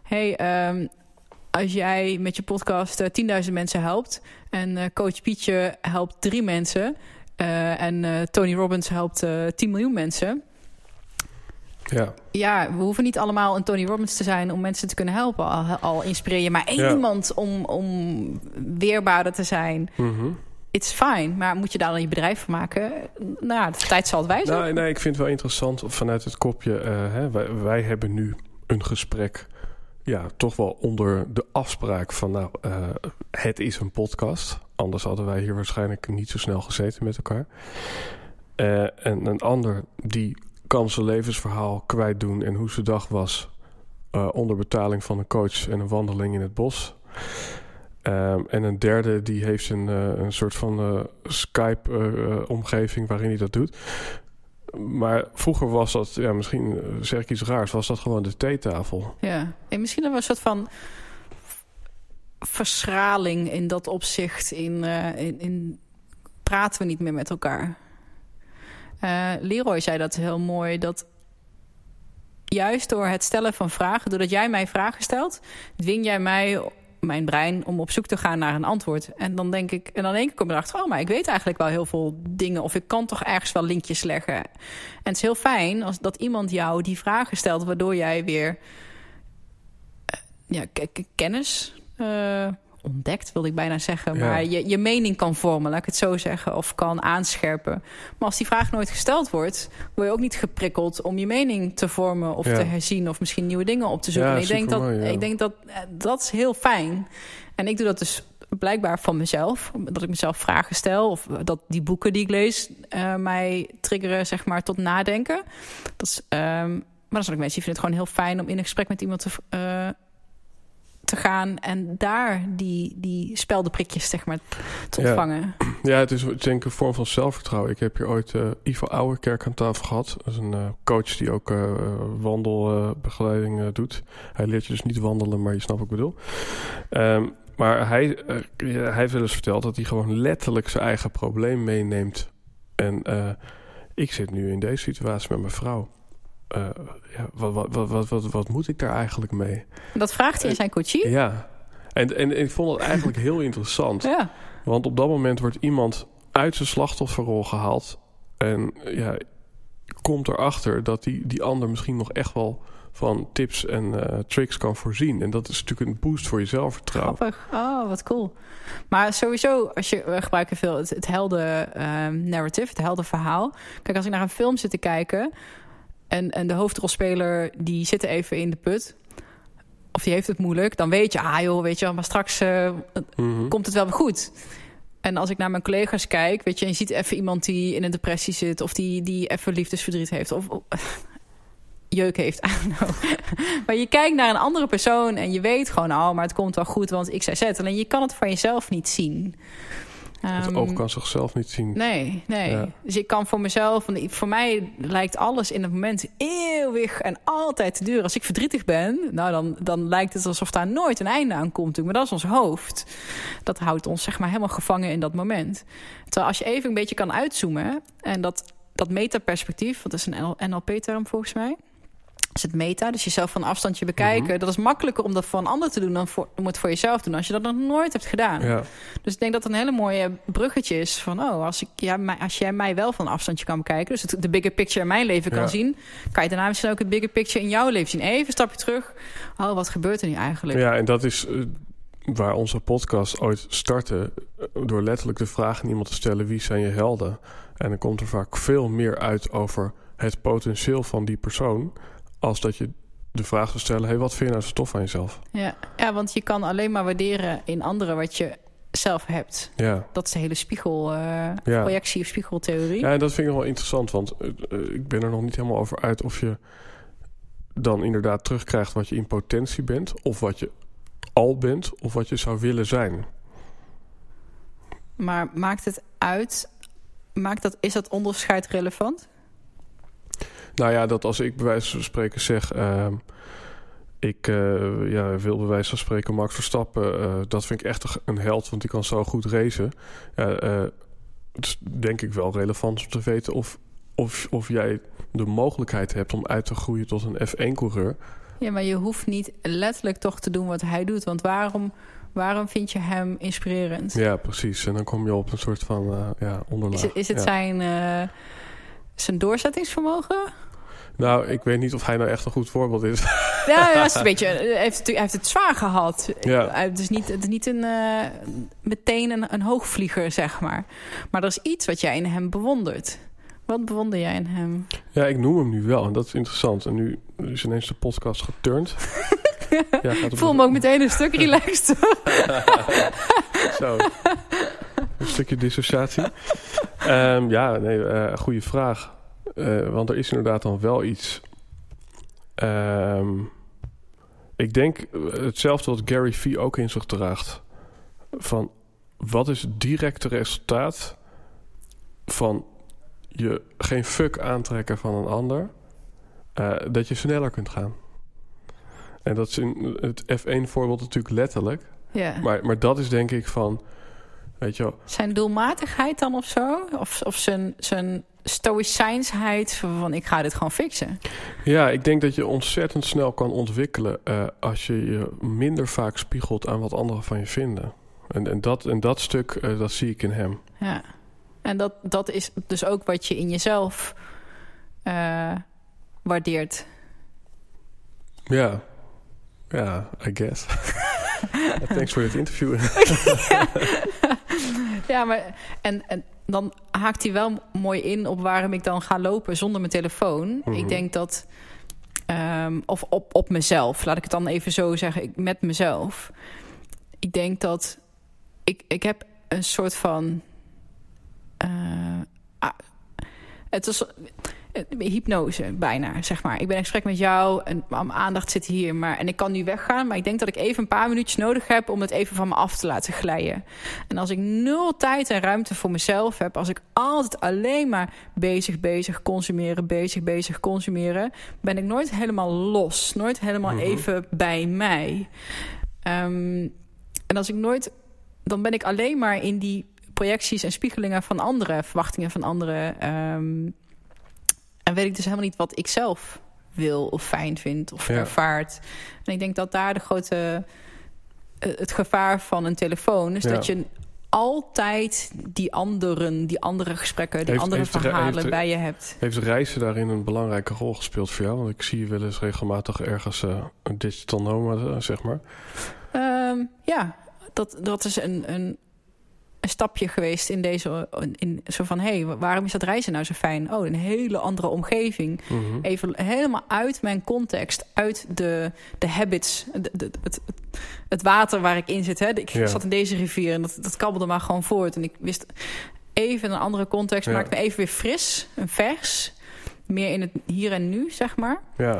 als jij met je podcast 10.000 mensen helpt en coach Pietje helpt 3 mensen, En Tony Robbins helpt 10 miljoen mensen. Ja. Ja, we hoeven niet allemaal een Tony Robbins te zijn om mensen te kunnen helpen. Al inspireer je maar één iemand om weerbaarder te zijn. Mm-hmm. It's fine, maar moet je daar dan je bedrijf van maken? Nou, de tijd zal het wijzen. Nee, ik vind het wel interessant vanuit het kopje. Wij hebben nu een gesprek, toch wel onder de afspraak van, het is een podcast. Anders hadden wij hier waarschijnlijk niet zo snel gezeten met elkaar. En een ander die kan zijn levensverhaal kwijtdoen en hoe zijn dag was onder betaling van een coach en een wandeling in het bos. En een derde die heeft een soort van Skype-omgeving waarin hij dat doet. Maar vroeger was dat, misschien zeg ik iets raars, was dat gewoon de theetafel. Ja, en misschien wel een soort van verschraling in dat opzicht. In praten we niet meer met elkaar. Leroy zei dat heel mooi, dat juist door het stellen van vragen, doordat jij mij vragen stelt, dwing jij mij, mijn brein, om op zoek te gaan naar een antwoord. En dan denk ik, kom ik erachter, maar ik weet eigenlijk wel heel veel dingen, of ik kan toch ergens wel linkjes leggen. En het is heel fijn als dat iemand jou die vragen stelt, waardoor jij weer kennis ontdekt, wil ik bijna zeggen. Maar je mening kan vormen, laat ik het zo zeggen. Of kan aanscherpen. Maar als die vraag nooit gesteld wordt, word je ook niet geprikkeld om je mening te vormen of te herzien of misschien nieuwe dingen op te zoeken. Ja, ik denk dat is heel fijn. En ik doe dat dus blijkbaar van mezelf. Dat ik mezelf vragen stel. Of dat die boeken die ik lees mij triggeren, zeg maar, tot nadenken. Dat is, maar dan zijn ook mensen die vinden het gewoon heel fijn om in een gesprek met iemand te gaan en daar die speldenprikjes, zeg maar, te ontvangen. Ja, het is denk ik een vorm van zelfvertrouwen. Ik heb hier ooit Ivo Ouwerkerk aan tafel gehad. Dat is een coach die ook wandelbegeleiding doet. Hij leert je dus niet wandelen, maar je snapt wat ik bedoel. Maar hij heeft wel eens verteld dat hij gewoon letterlijk zijn eigen probleem meeneemt. En ik zit nu in deze situatie met mijn vrouw. Wat moet ik daar eigenlijk mee? Dat vraagt hij in zijn coachie? Ja. En ik vond het eigenlijk heel interessant. Ja. Want op dat moment wordt iemand uit zijn slachtofferrol gehaald. En komt erachter dat die ander misschien nog echt wel van tips en tricks kan voorzien. En dat is natuurlijk een boost voor je zelfvertrouwen. Grappig. Oh, wat cool. Maar sowieso, we gebruiken veel het helden narrative, het helden verhaal. Kijk, als ik naar een film zit te kijken en de hoofdrolspeler die zit even in de put, of die heeft het moeilijk, dan weet je, maar straks komt het wel weer goed. En als ik naar mijn collega's kijk, weet je, en je ziet even iemand die in een depressie zit, of die even liefdesverdriet heeft, of jeuk heeft. Maar je kijkt naar een andere persoon en je weet gewoon, maar het komt wel goed, want XYZ. Alleen je kan het van jezelf niet zien. Het oog kan zichzelf niet zien. Nee. Ja. Dus ik kan voor mezelf, voor mij lijkt alles in het moment eeuwig en altijd te duren. Als ik verdrietig ben, dan lijkt het alsof daar nooit een einde aan komt. Maar dat is ons hoofd. Dat houdt ons, zeg maar, helemaal gevangen in dat moment. Terwijl als je even een beetje kan uitzoomen en dat metaperspectief, dat is een NLP-term volgens mij, is het meta, dus jezelf van een afstandje bekijken. Dat is makkelijker om dat voor een ander te doen dan om het voor jezelf te doen, als je dat nog nooit hebt gedaan. Ja. Dus ik denk dat het een hele mooie bruggetje is van, als jij mij wel van een afstandje kan bekijken, dus de bigger picture in mijn leven kan zien, kan je daarna misschien ook het bigger picture in jouw leven zien. Even een stapje terug. Wat gebeurt er nu eigenlijk? Ja, en dat is waar onze podcast ooit startte, door letterlijk de vraag aan iemand te stellen, wie zijn je helden? En dan komt er vaak veel meer uit over het potentieel van die persoon, als dat je de vraag zou stellen, wat vind je nou zo tof aan jezelf? Ja, want je kan alleen maar waarderen in anderen wat je zelf hebt. Ja. Dat is de hele projectie of spiegeltheorie. Ja, en dat vind ik nog wel interessant, want ik ben er nog niet helemaal over uit of je dan inderdaad terugkrijgt wat je in potentie bent, of wat je al bent, of wat je zou willen zijn. Maar maakt het uit? Is dat onderscheid relevant? Nou ja, dat als ik bij wijze van spreken zeg, ik wil bij wijze van spreken Max Verstappen, dat vind ik echt een held, want die kan zo goed racen. Het is denk ik wel relevant om te weten of jij de mogelijkheid hebt om uit te groeien tot een F1-coureur. Ja, maar je hoeft niet letterlijk toch te doen wat hij doet. Want waarom vind je hem inspirerend? Ja, precies. En dan kom je op een soort van onderlaag. Is het zijn doorzettingsvermogen? Nou, ik weet niet of hij nou echt een goed voorbeeld is. Ja, dat is een beetje. Hij heeft het zwaar gehad. Ja. Het is niet meteen een hoogvlieger, zeg maar. Maar er is iets wat jij in hem bewondert. Wat bewonder jij in hem? Ja, ik noem hem nu wel. En dat is interessant. En nu is ineens de podcast geturnd. Ik voel me ook meteen een stuk relaxed. Zo. Een stukje dissociatie. Goede vraag. Want er is inderdaad dan wel iets. Ik denk hetzelfde wat Gary Vee ook in zich draagt. Van wat is het directe resultaat van je geen fuck aantrekken van een ander, dat je sneller kunt gaan. En dat is in het F1 voorbeeld natuurlijk letterlijk. Ja. Maar dat is denk ik van, weet je wel. Zijn doelmatigheid dan of zo? Of zijn stoïcijnsheid van ik ga dit gewoon fixen? Ja, ik denk dat je ontzettend snel kan ontwikkelen als je je minder vaak spiegelt aan wat anderen van je vinden. En dat stuk, dat zie ik in hem. Ja. En dat is dus ook wat je in jezelf waardeert. Ja, I guess. Thanks voor dit interview. Ja, maar en dan haakt hij wel mooi in op waarom ik dan ga lopen zonder mijn telefoon. Mm-hmm. Ik denk dat, of op mezelf, laat ik het dan even zo zeggen, met mezelf. Ik denk dat ik heb een soort van het is hypnose bijna, zeg maar. Ik ben in gesprek met jou en mijn aandacht zit hier. En ik kan nu weggaan, maar ik denk dat ik even een paar minuutjes nodig heb om het even van me af te laten glijden. En als ik 0 tijd en ruimte voor mezelf heb, als ik altijd alleen maar bezig consumeren, ben ik nooit helemaal los. Nooit helemaal even bij mij. En als ik nooit, dan ben ik alleen maar in die projecties en spiegelingen van anderen, verwachtingen van anderen. En weet ik dus helemaal niet wat ik zelf wil of fijn vind of ervaart. En ik denk dat daar het gevaar van een telefoon is dat je altijd die andere gesprekken, die andere verhalen bij je hebt. Heeft reizen daarin een belangrijke rol gespeeld voor jou? Want ik zie je wel eens regelmatig ergens een digital nomad, zeg maar. Dat is een stapje geweest in deze, zo van, waarom is dat reizen nou zo fijn? Oh, een hele andere omgeving. Mm-hmm. Even helemaal uit mijn context, uit de habits, het water waar ik in zit. Hè. Ik zat in deze rivier en dat kabbelde maar gewoon voort. En ik wist even een andere context, maakt me even weer fris, een vers, meer in het hier en nu, zeg maar. Ja.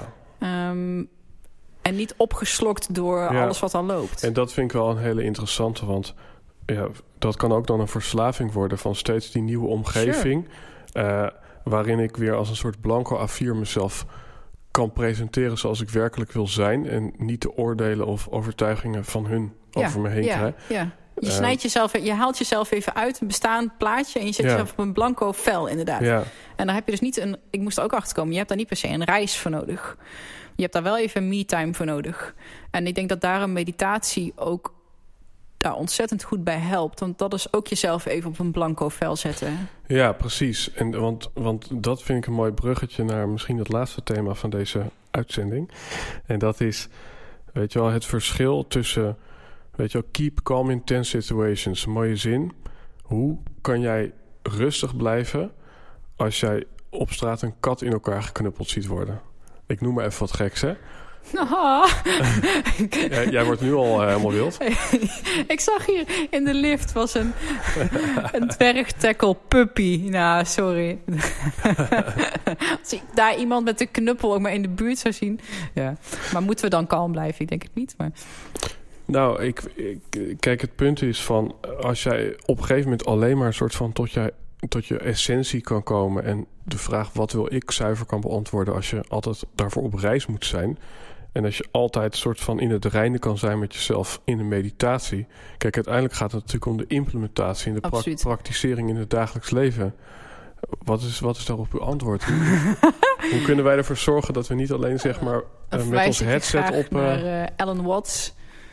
En niet opgeslokt door alles wat al loopt. En dat vind ik wel een hele interessante, want dat kan ook dan een verslaving worden van steeds die nieuwe omgeving. Sure. Waarin ik weer als een soort blanco A4 mezelf kan presenteren zoals ik werkelijk wil zijn. En niet de oordelen of overtuigingen van hun over me heen krijg. Ja. Je snijdt jezelf, je haalt jezelf even uit een bestaand plaatje en je zet jezelf op een blanco vel, inderdaad. Ja. En dan heb je dus niet ik moest er ook achter komen, je hebt daar niet per se een reis voor nodig. Je hebt daar wel even me-time voor nodig. En ik denk dat daar een meditatie ook daar ontzettend goed bij helpt. Want dat is ook jezelf even op een blanco vel zetten. Ja, precies. En want dat vind ik een mooi bruggetje naar misschien het laatste thema van deze uitzending. En dat is, weet je wel, het verschil tussen, weet je wel, keep calm in tense situations. Een mooie zin. Hoe kan jij rustig blijven als jij op straat een kat in elkaar geknuppeld ziet worden? Ik noem maar even wat geks, hè? Oh. Jij wordt nu al helemaal wild. Ik zag hier in de lift was een dwergtackle puppy. Nou, sorry. Als ik daar iemand met een knuppel ook maar in de buurt zou zien. Ja. Maar moeten we dan kalm blijven? Ik denk het niet, maar... Nou, kijk, het punt is van, als jij op een gegeven moment alleen maar een soort van tot je essentie kan komen en de vraag wat wil ik zuiver kan beantwoorden als je altijd daarvoor op reis moet zijn. En als je altijd een soort van in het reinen kan zijn met jezelf in de meditatie. Kijk, uiteindelijk gaat het natuurlijk om de implementatie en de praktisering in het dagelijks leven. Wat is daarop uw antwoord? Hoe kunnen wij ervoor zorgen dat we niet alleen zeg maar met ons headset op... naar Alan Watts,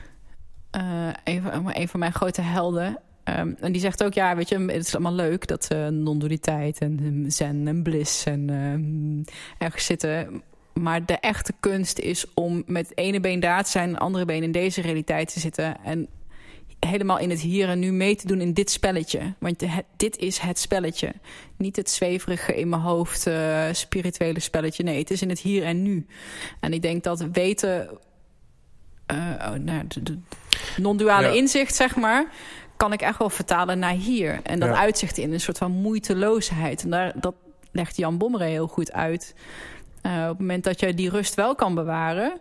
een van mijn grote helden. En die zegt ook, ja, weet je, het is allemaal leuk dat non-dualiteit en zen en bliss en ergens zitten. Maar de echte kunst is om met het ene been daar te zijn en andere been in deze realiteit te zitten. En helemaal in het hier en nu mee te doen in dit spelletje. Want dit is het spelletje. Niet het zweverige in mijn hoofd spirituele spelletje. Nee, het is in het hier en nu. En ik denk dat weten... de non-duale inzicht, zeg maar... kan ik echt wel vertalen naar hier. En dat uitzicht in een soort van moeiteloosheid. En dat legt Jan Bommeré heel goed uit. Op het moment dat je die rust wel kan bewaren...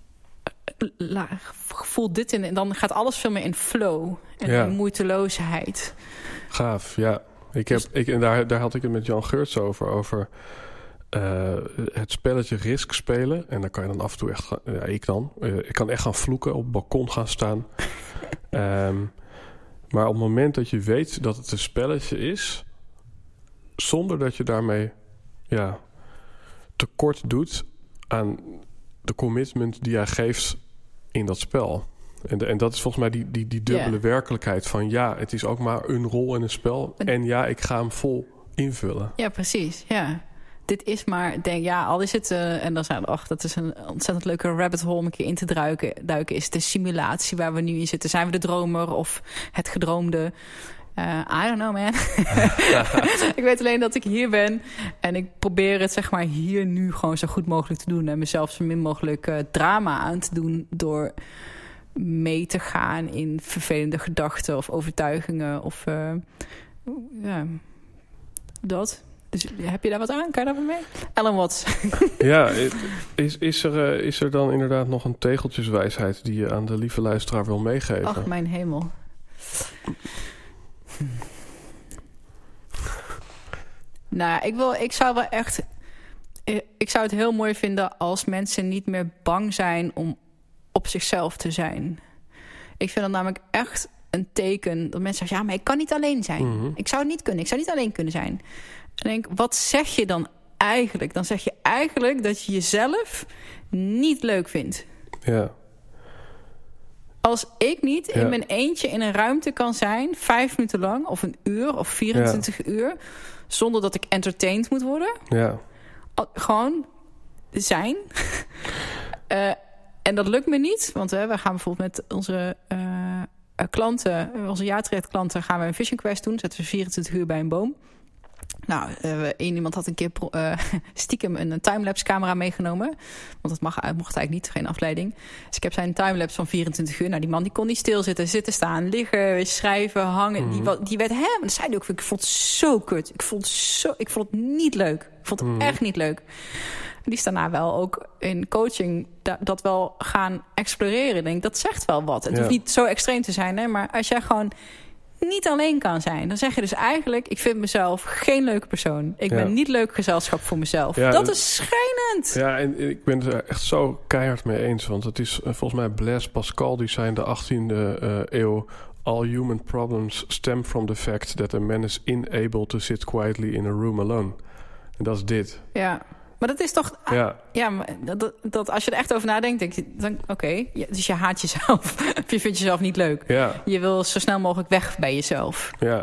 voel dit in... en dan gaat alles veel meer in flow. En in moeiteloosheid. Gaaf, ja. En daar had ik het met Jan Geurts over het spelletje Risk spelen. En dan kan je dan af en toe echt... ik kan echt gaan vloeken, op het balkon gaan staan. Maar op het moment dat je weet dat het een spelletje is... zonder dat je daarmee tekort doet aan de commitment die jij geeft in dat spel. En dat is volgens mij die dubbele werkelijkheid van... het is ook maar een rol in een spel. En ik ga hem vol invullen. Ja, precies. Ja. Dit is maar, al is het... en dan zijn dat is een ontzettend leuke rabbit hole om een keer in te duiken... is de simulatie waar we nu in zitten. Zijn we de dromer of het gedroomde? I don't know, man. Ik weet alleen dat ik hier ben. En ik probeer het zeg maar hier nu gewoon zo goed mogelijk te doen. En mezelf zo min mogelijk drama aan te doen... door mee te gaan in vervelende gedachten of overtuigingen. Of dat... Dus heb je daar wat aan? Kan je daar wat mee? Alan Watts. Ja, is er dan inderdaad nog een tegeltjeswijsheid... die je aan de lieve luisteraar wil meegeven? Ach, mijn hemel. Nou, ik zou het heel mooi vinden... als mensen niet meer bang zijn om op zichzelf te zijn. Ik vind dat namelijk echt een teken... dat mensen zeggen, maar ik kan niet alleen zijn. Mm-hmm. Ik zou het niet kunnen. Ik zou niet alleen kunnen zijn. En denk, wat zeg je dan eigenlijk? Dan zeg je eigenlijk dat je jezelf niet leuk vindt. Ja. Als ik niet in mijn eentje in een ruimte kan zijn... 5 minuten lang, of een uur, of 24 uur... zonder dat ik entertained moet worden. Ja. Gewoon zijn. En dat lukt me niet. Want we gaan bijvoorbeeld met onze klanten... onze jaartrajectklanten gaan we een vision quest doen. Zetten we 24 uur bij een boom. Nou, iemand had een keer stiekem een timelapse camera meegenomen. Want dat mocht eigenlijk niet, geen afleiding. Dus ik heb zijn timelapse van 24 uur. Nou, die man die kon niet stilzitten, zitten, staan, liggen, schrijven, hangen. Mm-hmm. Die werd hem. Dat zei hij ook. Ik vond het zo kut. Ik vond het niet leuk. Ik vond het echt niet leuk. Die is daarna wel ook in coaching dat wel gaan exploreren. Ik denk, dat zegt wel wat. Het hoeft niet zo extreem te zijn, hè, maar als jij gewoon niet alleen kan zijn, dan zeg je dus eigenlijk... ik vind mezelf geen leuke persoon. Ik ben niet leuk gezelschap voor mezelf. Ja, dat is schrijnend. Ja, en ik ben het er echt zo keihard mee eens. Want het is volgens mij Blaise Pascal... die zei in de 18e eeuw... all human problems stem from the fact... that a man is unable to sit quietly in a room alone. En dat is dit. Ja. Maar dat is toch... Ja, maar dat als je er echt over nadenkt... denk je dan, oké, dus je haat jezelf. Of je vindt jezelf niet leuk. Ja. Je wil zo snel mogelijk weg bij jezelf. Ja.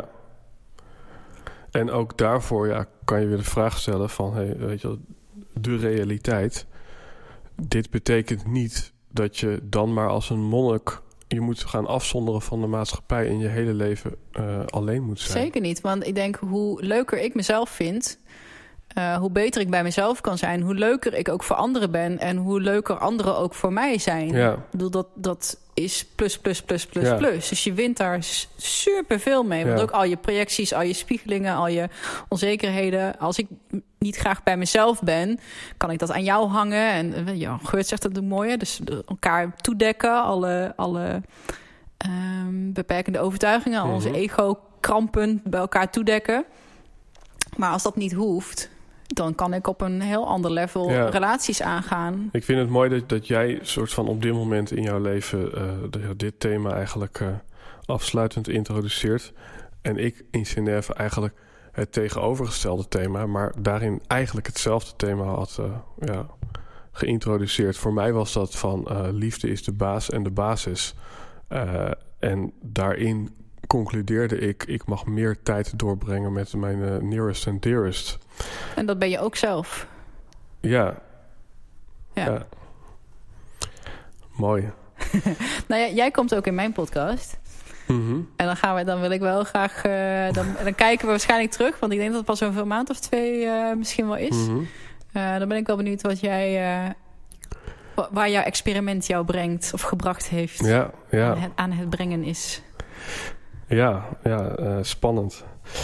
En ook daarvoor kan je weer de vraag stellen van... weet je wel, de realiteit. Dit betekent niet dat je dan maar als een monnik... je moet gaan afzonderen van de maatschappij... en je hele leven alleen moet zijn. Zeker niet, want ik denk hoe leuker ik mezelf vind... hoe beter ik bij mezelf kan zijn, hoe leuker ik ook voor anderen ben... en hoe leuker anderen ook voor mij zijn. Ja. Ik bedoel, dat is plus. Dus je wint daar super veel mee. Want ook al je projecties, al je spiegelingen, al je onzekerheden... als ik niet graag bij mezelf ben, kan ik dat aan jou hangen. En Jan Geurts zegt dat mooi, hè? Dus elkaar toedekken, alle beperkende overtuigingen... al onze ego-krampen bij elkaar toedekken. Maar als dat niet hoeft... dan kan ik op een heel ander level relaties aangaan. Ik vind het mooi dat jij soort van op dit moment in jouw leven... dit thema eigenlijk afsluitend introduceert. En ik in Genève eigenlijk het tegenovergestelde thema, maar daarin eigenlijk hetzelfde thema had geïntroduceerd. Voor mij was dat van liefde is de baas en de basis. En daarin concludeerde ik mag meer tijd doorbrengen met mijn nearest and dearest. En dat ben je ook zelf. Ja. Mooi. Nou ja, jij komt ook in mijn podcast. Mm-hmm. En dan wil ik wel graag... dan kijken we waarschijnlijk terug. Want ik denk dat het pas over een maand of 2 misschien wel is. Mm-hmm. Dan ben ik wel benieuwd wat jij... waar jouw experiment jou brengt of gebracht heeft. Ja. Aan het brengen is. Ja, spannend.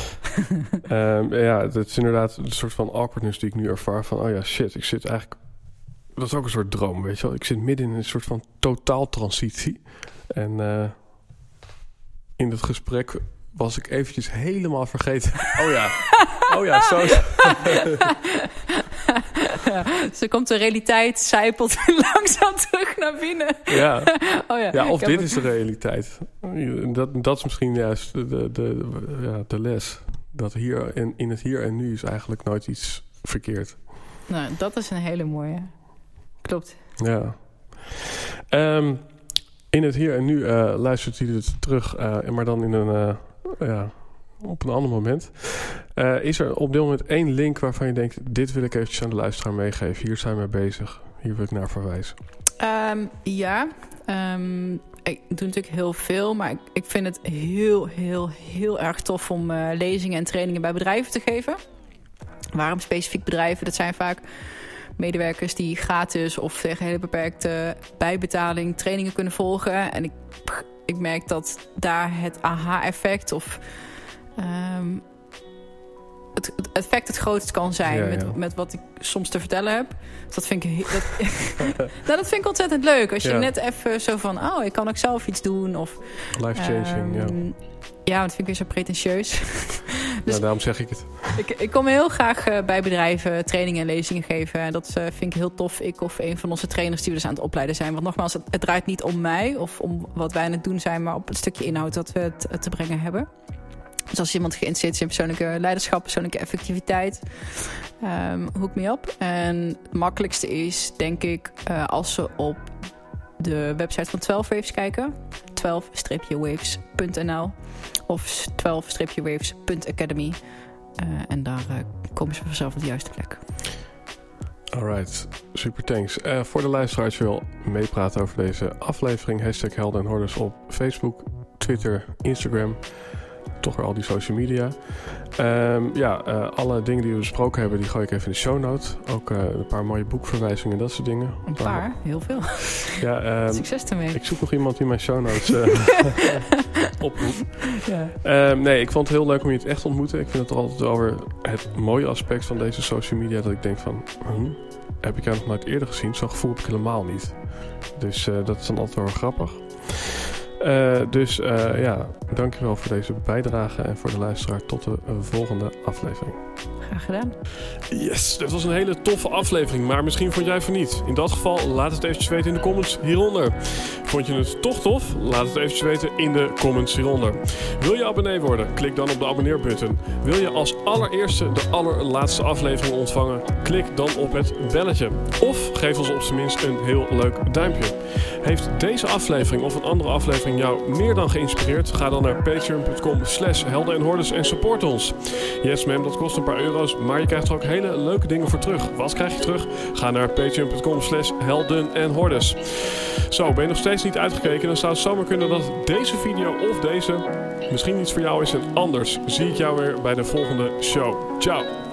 Het is inderdaad een soort van awkwardness die ik nu ervaar. Van, ik zit eigenlijk... Dat is ook een soort droom, weet je wel. Ik zit midden in een soort van totaaltransitie. En in het gesprek was ik eventjes helemaal vergeten. Oh ja, zo. Zo komt de realiteit, zijpelt langzaam terug naar binnen. Ja, ja. Dit is de realiteit. Dat is misschien juist de les. Dat in het hier en nu is eigenlijk nooit iets verkeerd. Nou, dat is een hele mooie. Klopt. Ja. In het hier en nu luistert u het terug, maar dan in op een ander moment. Is er op dit moment 1 link waarvan je denkt... dit wil ik eventjes aan de luisteraar meegeven. Hier zijn we bezig. Hier wil ik naar verwijzen. Ik doe natuurlijk heel veel, maar ik vind het heel, heel, heel erg tof om lezingen en trainingen bij bedrijven te geven. Waarom specifiek bedrijven? Dat zijn vaak medewerkers die gratis of tegen hele beperkte bijbetaling trainingen kunnen volgen. En ik merk dat daar het aha-effect of het effect het grootst kan zijn met wat ik soms te vertellen heb. Dus dat vind ik dat vind ik ontzettend leuk. Als je net even zo van, ik kan ook zelf iets doen. Of life-changing, Ja, dat vind ik weer zo pretentieus. Dus daarom zeg ik het. Ik kom heel graag bij bedrijven trainingen en lezingen geven. En dat vind ik heel tof. Ik of een van onze trainers die we dus aan het opleiden zijn. Want nogmaals, het draait niet om mij of om wat wij aan het doen zijn, maar op het stukje inhoud dat we te brengen hebben. Dus als iemand geïnteresseerd is in persoonlijke leiderschap, persoonlijke effectiviteit, hook me up. En het makkelijkste is, denk ik, als ze op de website van 12 Waves kijken. 12-waves.nl of 12-waves.academy. En daar komen ze vanzelf op de juiste plek. Alright, super thanks. Voor de luisteraars wil meepraten over deze aflevering. #Helden en Hordes op Facebook, Twitter, Instagram. Toch weer al die social media. Alle dingen die we besproken hebben, die gooi ik even in de show note. Ook een paar mooie boekverwijzingen en dat soort dingen. Een paar? Heel veel. Ja, succes ermee. Ik zoek nog iemand die mijn show notes oproept. Ik vond het heel leuk om je het echt te ontmoeten. Ik vind het altijd over het mooie aspect van deze social media. Dat ik denk van, heb ik jou nog nooit eerder gezien? Zo'n gevoel heb ik helemaal niet. Dus dat is dan altijd wel grappig. Dankjewel voor deze bijdrage en voor de luisteraar. Tot de volgende aflevering. Graag gedaan. Yes, dit was een hele toffe aflevering, maar misschien vond jij van niet. In dat geval, laat het eventjes weten in de comments hieronder. Vond je het toch tof? Laat het eventjes weten in de comments hieronder. Wil je abonnee worden? Klik dan op de abonneerbutton. Wil je als allereerste de allerlaatste aflevering ontvangen? Klik dan op het belletje. Of geef ons op zijn minst een heel leuk duimpje. Heeft deze aflevering of een andere aflevering jou meer dan geïnspireerd? Ga dan naar patreon.com/helden en hordes en support ons. Yes ma'am, dat kost een paar euro's, maar je krijgt er ook hele leuke dingen voor terug. Wat krijg je terug? Ga naar patreon.com/helden en hordes. Zo, ben je nog steeds niet uitgekeken? Dan zou het zomaar kunnen dat deze video of deze misschien iets voor jou is en anders zie ik jou weer bij de volgende show. Ciao!